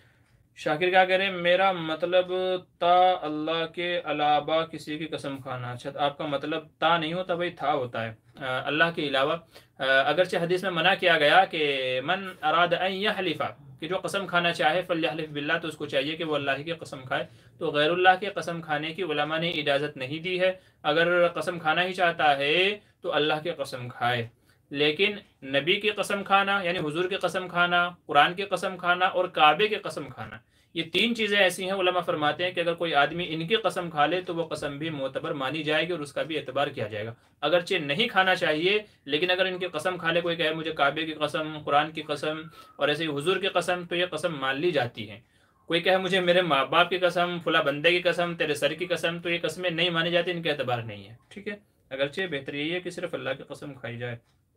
शाकिर क्या कह रहे हैं? मेरा मतलब ता अल्लाह के अलावा किसी की कसम खाना। अच्छा, आपका मतलब ता नहीं होता भाई, था होता है। अल्लाह के अलावा, अगरचे हदीस में मना किया गया कि मन अराद अन यहलिफा, कि जो कसम खाना चाहे फल्यहलिफ बिल्लाह, तो उसको चाहिए कि वो अल्लाह की कसम खाए। तो गैरुल्लाह की कसम खाने की उलमा ने इजाज़त नहीं दी है। अगर कसम खाना ही चाहता है तो अल्लाह की कसम खाए, लेकिन नबी की कसम खाना यानी हुजूर की कसम खाना, कुरान की कसम खाना और काबे की कसम खाना, ये तीन चीज़ें ऐसी हैं, उलमा फरमाते हैं कि अगर कोई आदमी इनकी कसम खा ले तो वो कसम भी मोतबर मानी जाएगी और उसका भी एतबार किया जाएगा। अगरचे नहीं खाना चाहिए, लेकिन अगर इनकी कसम खा ले, कोई कहे मुझे काबे की कसम, कुरान की कसम और ऐसे ही हुजूर की कसम, तो ये कसम मान ली जाती है। कोई कहे मुझे मेरे माँ बाप की कसम, फुला बंदे की कसम, तेरे सर की कसम, तो ये कस्में नहीं मानी जाती, इनका एतबार नहीं है। ठीक है। अगरचे बेहतर यही है कि सिर्फ अल्लाह की कसम खाई जाए।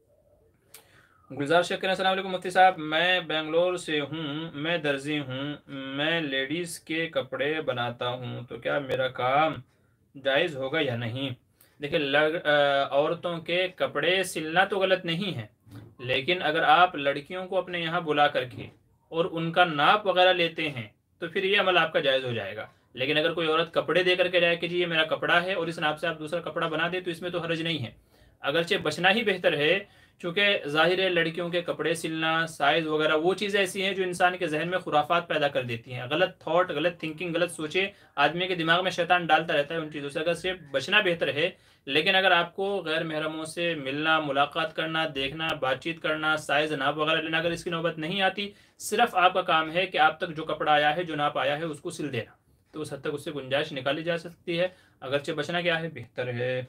गुलजार शेख कहना, अस्सलाम वालेकुम मुफ्ती साहब, मैं बेंगलोर से हूँ, मैं दर्जी हूँ, मैं लेडीज़ के कपड़े बनाता हूँ, तो क्या मेरा काम जायज़ होगा या नहीं? देखिए, औरतों के कपड़े सिलना तो गलत नहीं है, लेकिन अगर आप लड़कियों को अपने यहाँ बुला करके और उनका नाप वगैरह लेते हैं तो फिर ये अमल आपका जायज़ हो जाएगा। लेकिन अगर कोई औरत कपड़े दे करके जाए कि जी ये मेरा कपड़ा है और इस नाप से आप दूसरा कपड़ा बना दे, तो इसमें तो हर्ज नहीं है। अगरचे बचना ही बेहतर है, चूँकि ज़ाहिर है लड़कियों के कपड़े सिलना, साइज़ वगैरह वो चीज़ें ऐसी हैं जो इंसान के जहन में खुराफात पैदा कर देती हैं। गलत थॉट, गलत थिंकिंग, गलत सोचे आदमी के दिमाग में शैतान डालता रहता है उन चीज़ों से। अगर से बचना बेहतर है। लेकिन अगर आपको गैर महरमों से मिलना, मुलाकात करना, देखना, बातचीत करना, साइज़ नाप वगैरह लेना, अगर इसकी नौबत नहीं आती, सिर्फ आपका काम है कि आप तक जो कपड़ा आया है, जो नाप आया है, उसको सिल देना, तो उस हद तक उससे गुंजाइश निकाली जा सकती है। अगरचे बचना क्या है, बेहतर है।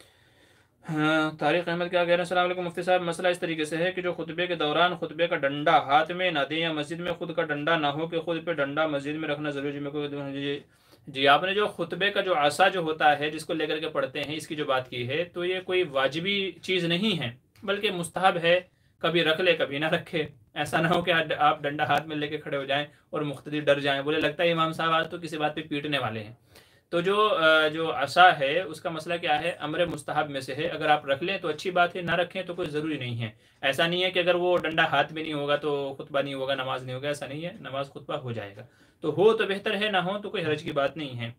हाँ, तारिक अहमद क्या कह रहे हैं? अस्सलाम वालेकुम मुफ्ती साहब, मसला इस तरीके से है कि जो खुतबे के दौरान खुतबे का डंडा हाथ में ना दें या मस्जिद में खुद का डंडा ना हो कि खुद पे डंडा मस्जिद में रखना ज़रूरी है। मेरे को जी, आपने जो खुतबे का जो आसा जो होता है जिसको लेकर के पढ़ते हैं, इसकी जो बात की है, तो ये कोई वाजिबी चीज़ नहीं है, बल्कि मुस्तहब है। कभी रख ले, कभी ना रखे। ऐसा ना हो कि आप डंडा हाथ में लेके खड़े हो जाएं और मुख्तदी डर जाएं, बोले लगता है इमाम साहब आज तो किसी बात पे पीटने वाले हैं। तो जो असा है उसका मसला क्या है, अमर मुस्तहब में से है। अगर आप रख लें तो अच्छी बात है, ना रखें तो कोई ज़रूरी नहीं है। ऐसा नहीं है कि अगर वो डंडा हाथ में नहीं होगा तो खुतबा नहीं होगा, नमाज नहीं होगा, ऐसा नहीं है। नमाज खुतबा हो जाएगा। तो हो तो बेहतर है, ना हो तो कोई हर्ज की बात नहीं है।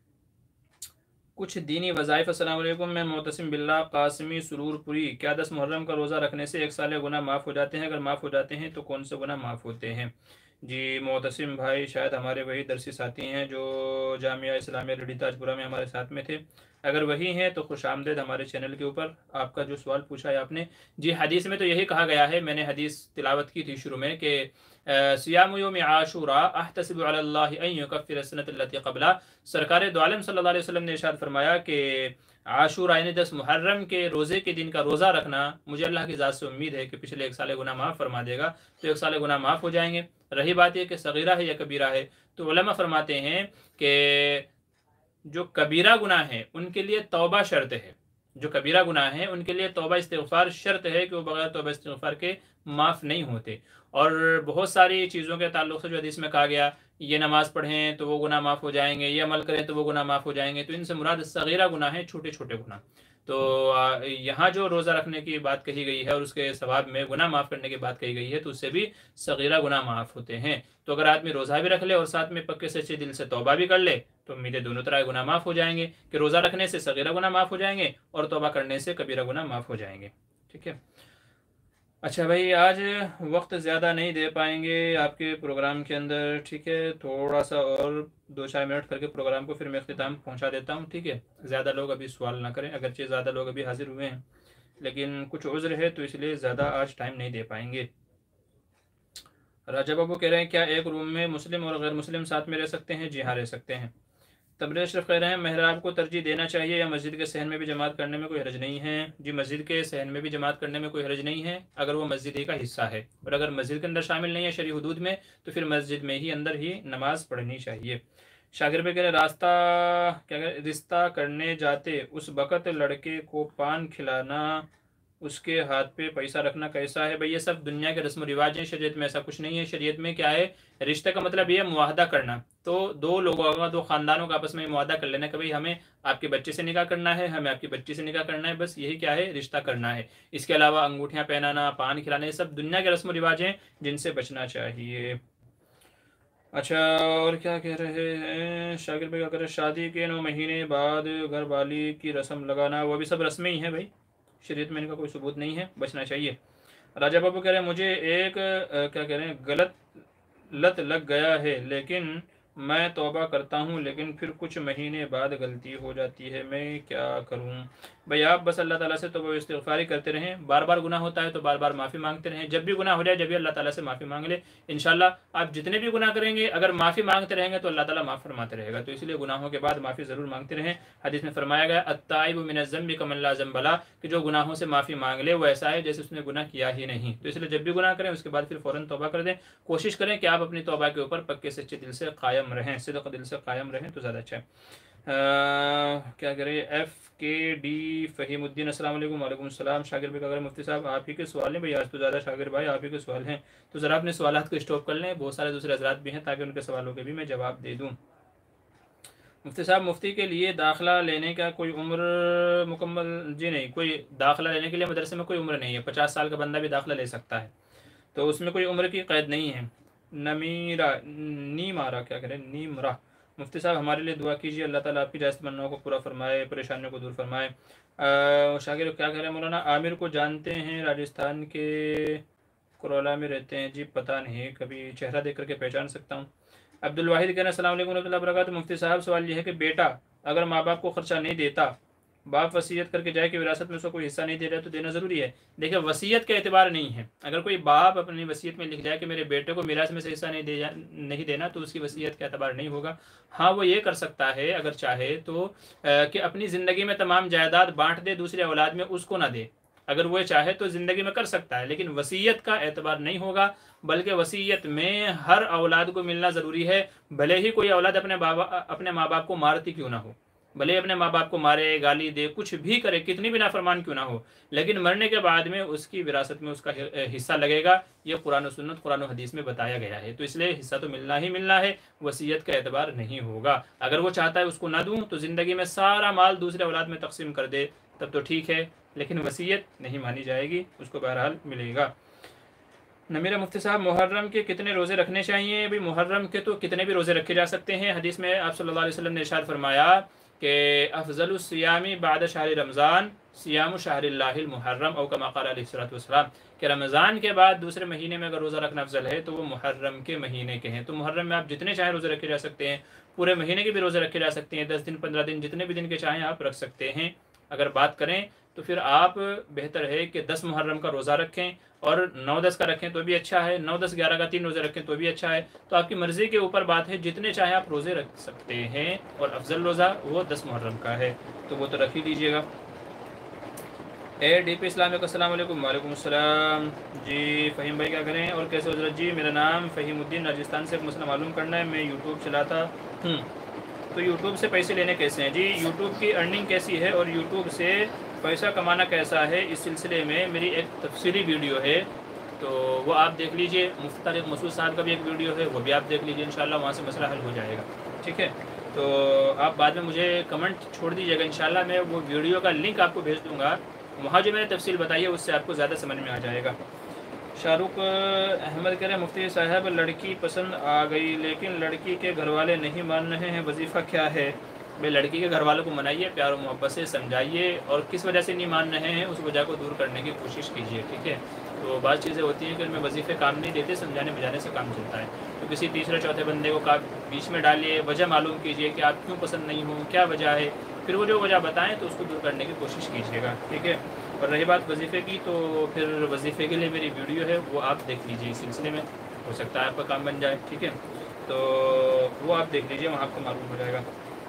कुछ दीनी वज़ाइफ। अस्सलाम वालेकुम, मैं मोतसिम बिल्ला कासमी सुरूरपुरी। क्या 10 मुहर्रम का रोज़ा रखने से 1 साल गुनाह माफ़ हो जाते हैं? अगर माफ़ हो जाते हैं तो कौन से गुनाह माफ़ होते हैं? जी, मोतसिम भाई शायद हमारे वही दरसी साथी हैं जो जामिया इस्लामिया रेडी ताजपुरा में हमारे साथ में थे। अगर वही हैं तो खुश आमदेद हमारे चैनल के ऊपर। आपका जो सवाल पूछा है आपने, जी हदीस में तो यही कहा गया है, मैंने हदीस तिलावत की थी शुरू में कि सियाम यौम आशूरा अहतसिबु अलल्लाहि अन युकफ्फिर सनत अल्लती क़बला। सरकार दो आलम सल्लल्लाहु अलैहि वसल्लम ने इरशाद फरमाया कि आशूरा यानी 10 मुहर्रम के रोज़े के दिन का रोज़ा रखना, मुझे अल्लाह की ज़ात से उम्मीद है कि पिछले 1 साल गुनाह माफ़ फरमा देगा। तो 1 साल गुनाह माफ़ हो जाएंगे। रही बात यह कि सगीरा है या कबीरा है, तो उलमा फरमाते हैं कि जो कबीरा गुनाह है उनके लिए तौबा शर्त है। जो कबीरा गुनाह है उनके लिए तौबा इस्तिग़फ़ार शर्त है कि वो बगैर तौबा इस्तिग़फ़ार के माफ़ नहीं होते। और बहुत सारी चीज़ों के ताल्लुक़ से जो हदीस में कहा गया ये नमाज़ पढ़ें तो वो गुनाह माफ़ हो जाएंगे, ये अमल करें तो वो गुनाह माफ़ हो जाएंगे। तो इनसे मुराद सगीरा गुनाह है, छोटे छोटे गुनाह। तो यहाँ जो रोज़ा रखने की बात कही गई है और उसके सवाब में गुनाह माफ़ करने की बात कही गई है, तो उससे भी सगीरा गुनाह माफ़ होते हैं। तो अगर आदमी रोज़ा भी रख ले और साथ में पक्के सच्चे दिल से तौबा भी कर ले तो उम्मीद दोनों तरह के गुनाह माफ़ हो जाएंगे, कि रोज़ा रखने से सगीरा गुनाह माफ़ हो जाएंगे और तौबा करने से कबीरा गुनाह माफ़ हो जाएंगे। ठीक है। अच्छा भाई, आज वक्त ज़्यादा नहीं दे पाएंगे आपके प्रोग्राम के अंदर, ठीक है। थोड़ा सा और 2-4 मिनट करके प्रोग्राम को फिर मैं अख्तिताम पहुंचा देता हूं, ठीक है। ज़्यादा लोग अभी सवाल ना करें, अगरचे ज़्यादा लोग अभी हाजिर हुए हैं लेकिन कुछ उज़्र है तो इसलिए ज़्यादा आज टाइम नहीं दे पाएंगे। राजा बाबू कह रहे हैं क्या एक रूम में मुस्लिम और गैर मुस्लिम साथ में रह सकते हैं? जी हाँ, रह सकते हैं। तबरेज़ अशरफ कह रहे हैं मेहराब को तरजीह देना चाहिए या मस्जिद के सहन में भी जमात करने में कोई हरज नहीं है? जी, मस्जिद के सहन में भी जमात करने में कोई हरज नहीं है अगर वो मस्जिद ही का हिस्सा है, और अगर मस्जिद के अंदर शामिल नहीं है शरई हुदूद में तो फिर मस्जिद में ही अंदर ही नमाज पढ़नी चाहिए। शागिर पे कह रहे रास्ता क्या कह रिश्ता करने जाते उस वक़्त लड़के को पान खिलाना, उसके हाथ पे पैसा रखना कैसा है? भाई ये सब दुनिया के रस्म रिवाज हैं, शरीयत में ऐसा कुछ नहीं है। शरीयत में क्या है, रिश्ते का मतलब ये है मुआहदा करना। तो दो लोगों का, दो खानदानों का आपस में मुआहदा कर लेना कि भाई हमें आपके बच्चे से निकाह करना है, हमें आपकी बच्ची से निकाह करना है, बस यही क्या है, रिश्ता करना है। इसके अलावा अंगूठियां पहनाना, पान खिलाना, ये सब दुनिया के रस्म रिवाज हैं जिनसे बचना चाहिए। अच्छा, और क्या कह रहे हैं शागिर भाई, अगर शादी के 9 महीने बाद घर वाली की रस्म लगाना, वो भी सब रस्में ही हैं भाई, शरीयत में इनका कोई सबूत नहीं है, बचना चाहिए। राजा बाबू कह रहे हैं मुझे एक क्या कह रहे हैं गलत लत लग गया है, लेकिन मैं तौबा करता हूँ लेकिन फिर कुछ महीने बाद गलती हो जाती है, मैं क्या करूँ? भाई आप बस अल्लाह ताला से तौबा इस्तिग़फ़ार करते रहें। बार बार गुनाह होता है तो बार बार माफ़ी मांगते रहें। जब भी गुनाह हो जाए जब भी अल्लाह ताला से माफ़ी मांग ले, इंशाल्लाह आप जितने भी गुनाह करेंगे अगर माफ़ी मांगते रहेंगे तो अल्लाह ताला माफ़ फरमाते रहेगा। तो इसलिए गुनाहों के बाद माफ़ी ज़रूर मांगते रहें। हदीस में फरमाया गया अत्ताइबु मिनज़्ज़म्बि कमन ला ज़ंब ला, कि जो गुनाहों से माफ़ी मांग ले वो ऐसा है जैसे उसने गुनाह किया ही नहीं। तो इसलिए जब भी गुनाह करें उसके बाद फिर फ़ौरन तौबा कर दें। कोशिश करें कि आप अपनी तौबा के ऊपर पक्के सच्चे दिल से कायम रहें, सिद्क़ दिल से कायम रहें तो ज़्यादा अच्छा है। क्या करें FKD फ़हीमुद्दीन अस्सलाम वालेकुम। वालेकुम सलाम। शागिर भाई अगर मुफ्ती साहब आप ही के सवाल हैं भाई, आज तो ज़्यादा शागिर भाई आप ही के सवाल हैं, तो ज़रा अपने सवालात को स्टॉप कर लें। बहुत सारे दूसरे हज़रात भी हैं ताकि उनके सवालों के भी मैं जवाब दे दूँ। मुफ्ती साहब, मुफ्ती के लिए दाखिला लेने का कोई उम्र मुकम्मल? जी नहीं, कोई दाखिला लेने के लिए मदरसे में कोई उम्र नहीं है। 50 साल का बंदा भी दाखिला ले सकता है, तो उसमें कोई उम्र की क़ैद नहीं है। नीमारा क्या करें, नीमरा। मुफ्ती साहब हमारे लिए दुआ कीजिए, अल्लाह ताला आपकी जायज़ तमन्नाओं को पूरा फरमाए, परेशानियों को दूर फरमाए। शागिर क्या करें, मौलाना आमिर को जानते हैं, राजस्थान के करौला में रहते हैं? जी पता नहीं, कभी चेहरा देख करके पहचान सकता हूँ। अब्दुल वाहिद कहना अस्सलाम वालेकुम रहमतुल्लाहि व बरकातुहू। मुफ्ती साहब सवाल यह है कि बेटा अगर माँ बाप को खर्चा नहीं देता, बाप वसीयत करके जाए कि विरासत में उसको कोई हिस्सा नहीं दे रहा है तो देना ज़रूरी है? देखिए, वसीयत का एतबार नहीं है। अगर कोई बाप अपनी वसीयत में लिख जाए कि मेरे बेटे को मिरास में से हिस्सा नहीं देना, तो उसकी वसीयत का एतबार नहीं होगा। हाँ, वो ये कर सकता है अगर चाहे तो कि अपनी ज़िंदगी में तमाम जायदाद बांट दे, दूसरे औलाद में उसको ना दे। अगर वो चाहे तो ज़िंदगी में कर सकता है, लेकिन वसीयत का एतबार नहीं होगा। बल्कि वसीयत में हर औलाद को मिलना ज़रूरी है, भले ही कोई औलाद अपने माँ बाप को मारती क्यों ना हो, भले अपने माँ बाप को मारे, गाली दे, कुछ भी करे, कितनी भी नाफरमान क्यों ना हो, लेकिन मरने के बाद में उसकी विरासत में उसका हिस्सा लगेगा। ये कुरान और सुन्नत, कुरान और हदीस में बताया गया है। तो इसलिए हिस्सा तो मिलना ही मिलना है, वसीयत का एतबार नहीं होगा। अगर वो चाहता है उसको ना दूँ तो ज़िंदगी में सारा माल दूसरे औलाद में तकसीम कर दे, तब तो ठीक है, लेकिन वसीयत नहीं मानी जाएगी, उसको बहरहाल मिलेगा। मेरा मुफ्ती साहब, मुहर्रम के कितने रोज़े रखने चाहिए? भाई मुहर्रम के तो कितने भी रोज़े रखे जा सकते हैं। हदीस में आप सल्लल्लाहु अलैहि वसल्लम ने इरशाद फरमाया कि अफ़ज़लुस सियामी बाद शहर रमज़ान सियामु शहरिल्लाहिल मुहर्रम औ कमा क़ाल अलैहिस्सलातु वस्सलाम, कि रमज़ान के बाद दूसरे महीने में अगर रोज़ा रखना अफजल है तो वो मुहर्रम के महीने के हैं। तो मुहर्रम में आप जितने चाहें रोज़े रखे जा सकते हैं, पूरे महीने के भी रोज़े रखे जा सकते हैं, 10 दिन 15 दिन जितने भी दिन के चाहें आप रख सकते हैं। अगर बात करें तो फिर आप बेहतर है कि 10 मुहर्रम का रोज़ा रखें और 9-10 का रखें तो भी अच्छा है, 9-10-11 का 3 रोज़े रखें तो भी अच्छा है। तो आपकी मर्ज़ी के ऊपर बात है, जितने चाहे आप रोज़े रख सकते हैं, और अफजल रोज़ा वो 10 मुहर्रम का है, तो वो तो रख ही लीजिएगा। DP इस्लामिक अस्सलाम वालेकुम। वालेकुम अस्सलाम। जी फ़हीम भाई क्या करें और कैसे हज़रत? जी मेरा नाम फ़हीमुद्दीन, राजस्थान से। एक मसला मालूम करना है, मैं यूट्यूब चलाता हूँ, तो यूट्यूब से पैसे लेने कैसे हैं? जी यूट्यूब की अर्निंग कैसी है और यूट्यूब से पैसा कमाना कैसा है, इस सिलसिले में मेरी एक तफसीली वीडियो है, तो वो आप देख लीजिए। मुफ्ती तारिक मसूद साहब का भी एक वीडियो है, वो भी आप देख लीजिए, इंशाल्लाह वहाँ से मसला हल हो जाएगा। ठीक है, तो आप बाद में मुझे कमेंट छोड़ दीजिएगा, इंशाल्लाह मैं वो वीडियो का लिंक आपको भेज दूँगा। वहाँ जो मैंने तफसील बताई है उससे आपको ज़्यादा समझ में आ जाएगा। शाहरुख अहमद कह रहे हैं मुफ्ती साहब लड़की पसंद आ गई लेकिन लड़की के घर वाले नहीं मान रहे हैं, वजीफ़ा क्या है? भाई लड़की के घर वालों को मनाइए, प्यार और मोहब्बत से समझाइए, और किस वजह से नहीं मान रहे हैं उस वजह को दूर करने की कोशिश कीजिए। ठीक है, तो बात चीज़ें होती हैं कि उनमें वजीफ़े काम नहीं देते, समझाने बुझाने से काम चलता है। तो किसी तीसरे चौथे बंदे को आप बीच में डालिए, वजह मालूम कीजिए कि आप क्यों पसंद नहीं हो, क्या वजह है, फिर वो जो वजह बताएं तो उसको दूर करने की कोशिश कीजिएगा। ठीक है, और रही बात वजीफ़े की, तो फिर वजीफ़े के लिए मेरी वीडियो है, वो आप देख लीजिए। इस सिलसिले में हो सकता है आपका काम बन जाए। ठीक है, तो वो आप देख लीजिए, वहाँ आपको मालूम हो जाएगा।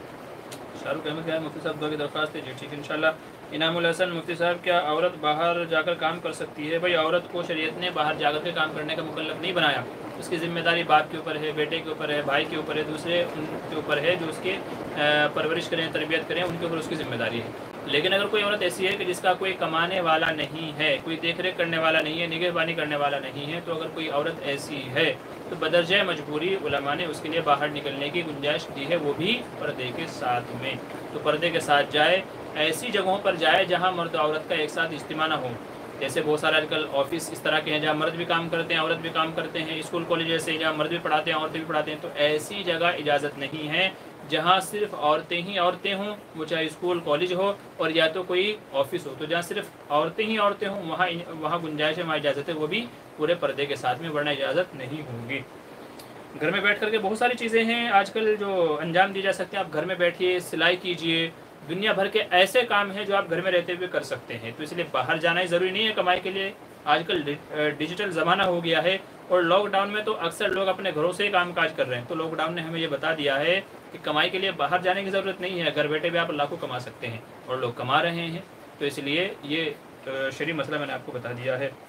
शाहरुख अहमद क्या है मुफ्ती साहब दुआ की दरख्वास्त है? जी ठीक है, इंशाल्लाह। इनामुल हसन मुफ्ती साहब क्या औरत बाहर जाकर काम कर सकती है? भाई औरत को शरीयत ने बाहर जाकर के काम करने का मुकल्लफ नहीं बनाया। उसकी ज़िम्मेदारी बाप के ऊपर है, बेटे के ऊपर है, भाई के ऊपर है, दूसरे उनके ऊपर है जो उसकी परवरिश करें, तरबियत करें, उनके ऊपर उसकी ज़िम्मेदारी है। लेकिन अगर कोई औरत ऐसी है कि जिसका कोई कमाने वाला नहीं है, कोई देख रेख करने वाला नहीं है, निगहबानी करने वाला नहीं है, तो अगर कोई औरत ऐसी है तो बदरजा मजबूरी उलमा ने उसके लिए बाहर निकलने की गुंजाइश दी है, वो भी पर्दे के साथ में। तो पर्दे के साथ जाए, ऐसी जगहों पर जाए जहाँ मर्द औरत का एक साथ इज्तिमा ना हो। जैसे बहुत सारे आजकल ऑफिस इस तरह के हैं जहाँ मर्द भी काम करते हैं, औरत भी काम करते हैं, स्कूल कॉलेज जैसे जहाँ मर्द भी पढ़ाते हैं, औरतें भी पढ़ाते हैं। तो ऐसी जगह इजाज़त नहीं है जहाँ सिर्फ औरतें ही औरतें हों, वो चाहे स्कूल कॉलेज हो और या तो कोई ऑफिस हो। तो जहाँ सिर्फ औरतें ही औरतें हों वहाँ गुंजाइश है, वहाँ इजाज़त है, वो भी पूरे पर्दे के साथ में, वरना इजाज़त नहीं होगी। घर में बैठ करके बहुत सारी चीज़ें हैं आजकल जो अंजाम दी जा सकते हैं। आप घर में बैठिए, सिलाई कीजिए, दुनिया भर के ऐसे काम हैं जो आप घर में रहते हुए कर सकते हैं। तो इसलिए बाहर जाना ही ज़रूरी नहीं है कमाई के लिए। आजकल डिजिटल ज़माना हो गया है, और लॉकडाउन में तो अक्सर लोग अपने घरों से ही काम काज कर रहे हैं। तो लॉकडाउन ने हमें ये बता दिया है कि कमाई के लिए बाहर जाने की ज़रूरत नहीं है, घर बैठे भी आप लाखों कमा सकते हैं, और लोग कमा रहे हैं। तो इसलिए ये शरई मसला मैंने आपको बता दिया है।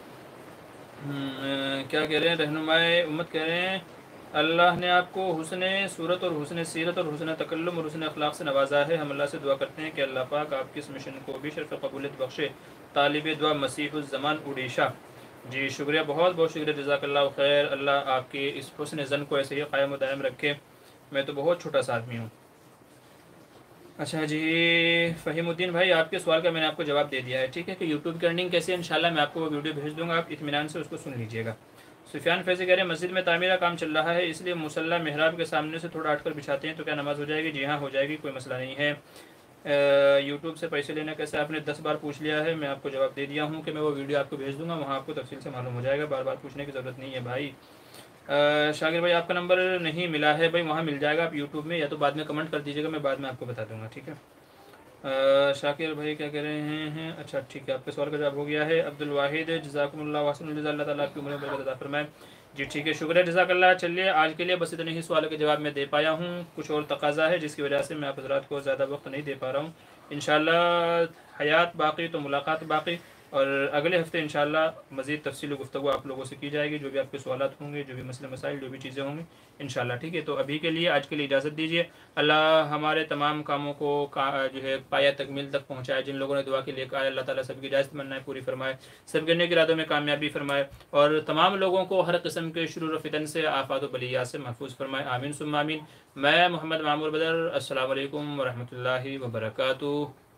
क्या कह रहे हैं रहनुमाए उम्मत, कह रहे हैं अल्लाह ने आपको हुस्न सूरत और हुस्न सीरत और हुस्न तकल्लुम और हुस्न अखलाक से नवाजा है। हम अल्लाह से दुआ करते हैं कि अल्लाह पाक आपकी इस मिशन को भी शर्फ कबूलियत बख्शे। तालिब दुआ मसीहुज़्ज़मान उड़ीसा। जी शुक्रिया, बहुत बहुत शुक्रिया, जज़ाकल्लाह खैर। अल्लाह आपके इस हुस्न ज़न को ऐसे ही क़ायम व दायम रखे। मैं तो बहुत छोटा सा आदमी हूँ। अच्छा जी, फ़हीमुद्दीन भाई आपके सवाल का मैंने आपको जवाब दे दिया है। ठीक है, कि यूट्यूब की अर्निंग कैसे, इंशाल्लाह मैं आपको वो वीडियो भेज दूंगा, आप इत्मीनान से उसको सुन लीजिएगा। सुफियान फैज़ी कह रहे हैं मस्जिद में तामीर का काम चल रहा है, इसलिए मुसल्ला मेहराब के सामने से थोड़ा हटकर बिछाते हैं तो क्या नमाज़ हो जाएगी? जी हाँ हो जाएगी, कोई मसला नहीं है। यूट्यूब से पैसे लेना कैसे, आपने 10 बार पूछ लिया है, मैं आपको जवाब दे दिया हूँ कि मैं वो वीडियो आपको भेज दूँगा, वहाँ आपको तफसील से मालूम हो जाएगा, बार बार पूछने की ज़रूरत नहीं है भाई। शाकिर भाई आपका नंबर नहीं मिला है, भाई वहाँ मिल जाएगा, आप यूट्यूब में या तो बाद में कमेंट कर दीजिएगा, मैं बाद में आपको बता दूँगा। ठीक है, शाकिर भाई क्या कह रहे हैं? अच्छा ठीक है, आपके सवाल का जवाब हो गया है। अब्दुल वाहिद जज़ाकुमुल्लाह वहसन जज़ा, अल्लाह ताला आपकी उम्र में बरकत अता फरमाए। जी ठीक है, शुक्र है, जज़ाकल्लाह। चलिए आज के लिए बस इतने ही सवालों के जवाब मैं दे पाया हूँ, कुछ और तकाज़ा है जिसकी वजह से मैं आप हज़रात को ज़्यादा वक्त नहीं दे पा रहा हूँ। इंशाल्लाह हयात बाकी तो मुलाकात बाकी, और अगले हफ्ते इंशाल्लाह मज़ीद तफसील गुफ्तगू आप लोगों से की जाएगी, जो भी आपके सवालात होंगे, जो भी मसले मसाइल, जो भी चीज़ें होंगी इंशाल्लाह। ठीक है, तो अभी के लिए आज के लिए इजाज़त दीजिए। अल्लाह हमारे तमाम कामों को जो है पाया तकमील तक पहुँचाए। जिन लोगों ने दुआ के लिए कहा अल्लाह ताला सबकी इजाज़त मन्नाएं पूरी फरमाए, सब गिरने के इरादों में कामयाबी फरमाए, और तमाम लोगों को हर किस्म के शुरूर फितन से, आफात व बलियात से महफूज फरमाए। आमीन सुम्मा आमीन। मैं मोहम्मद मामूर बदर, अस्सलामु अलैकुम व रहमतुल्लाहि व बरकातुहू।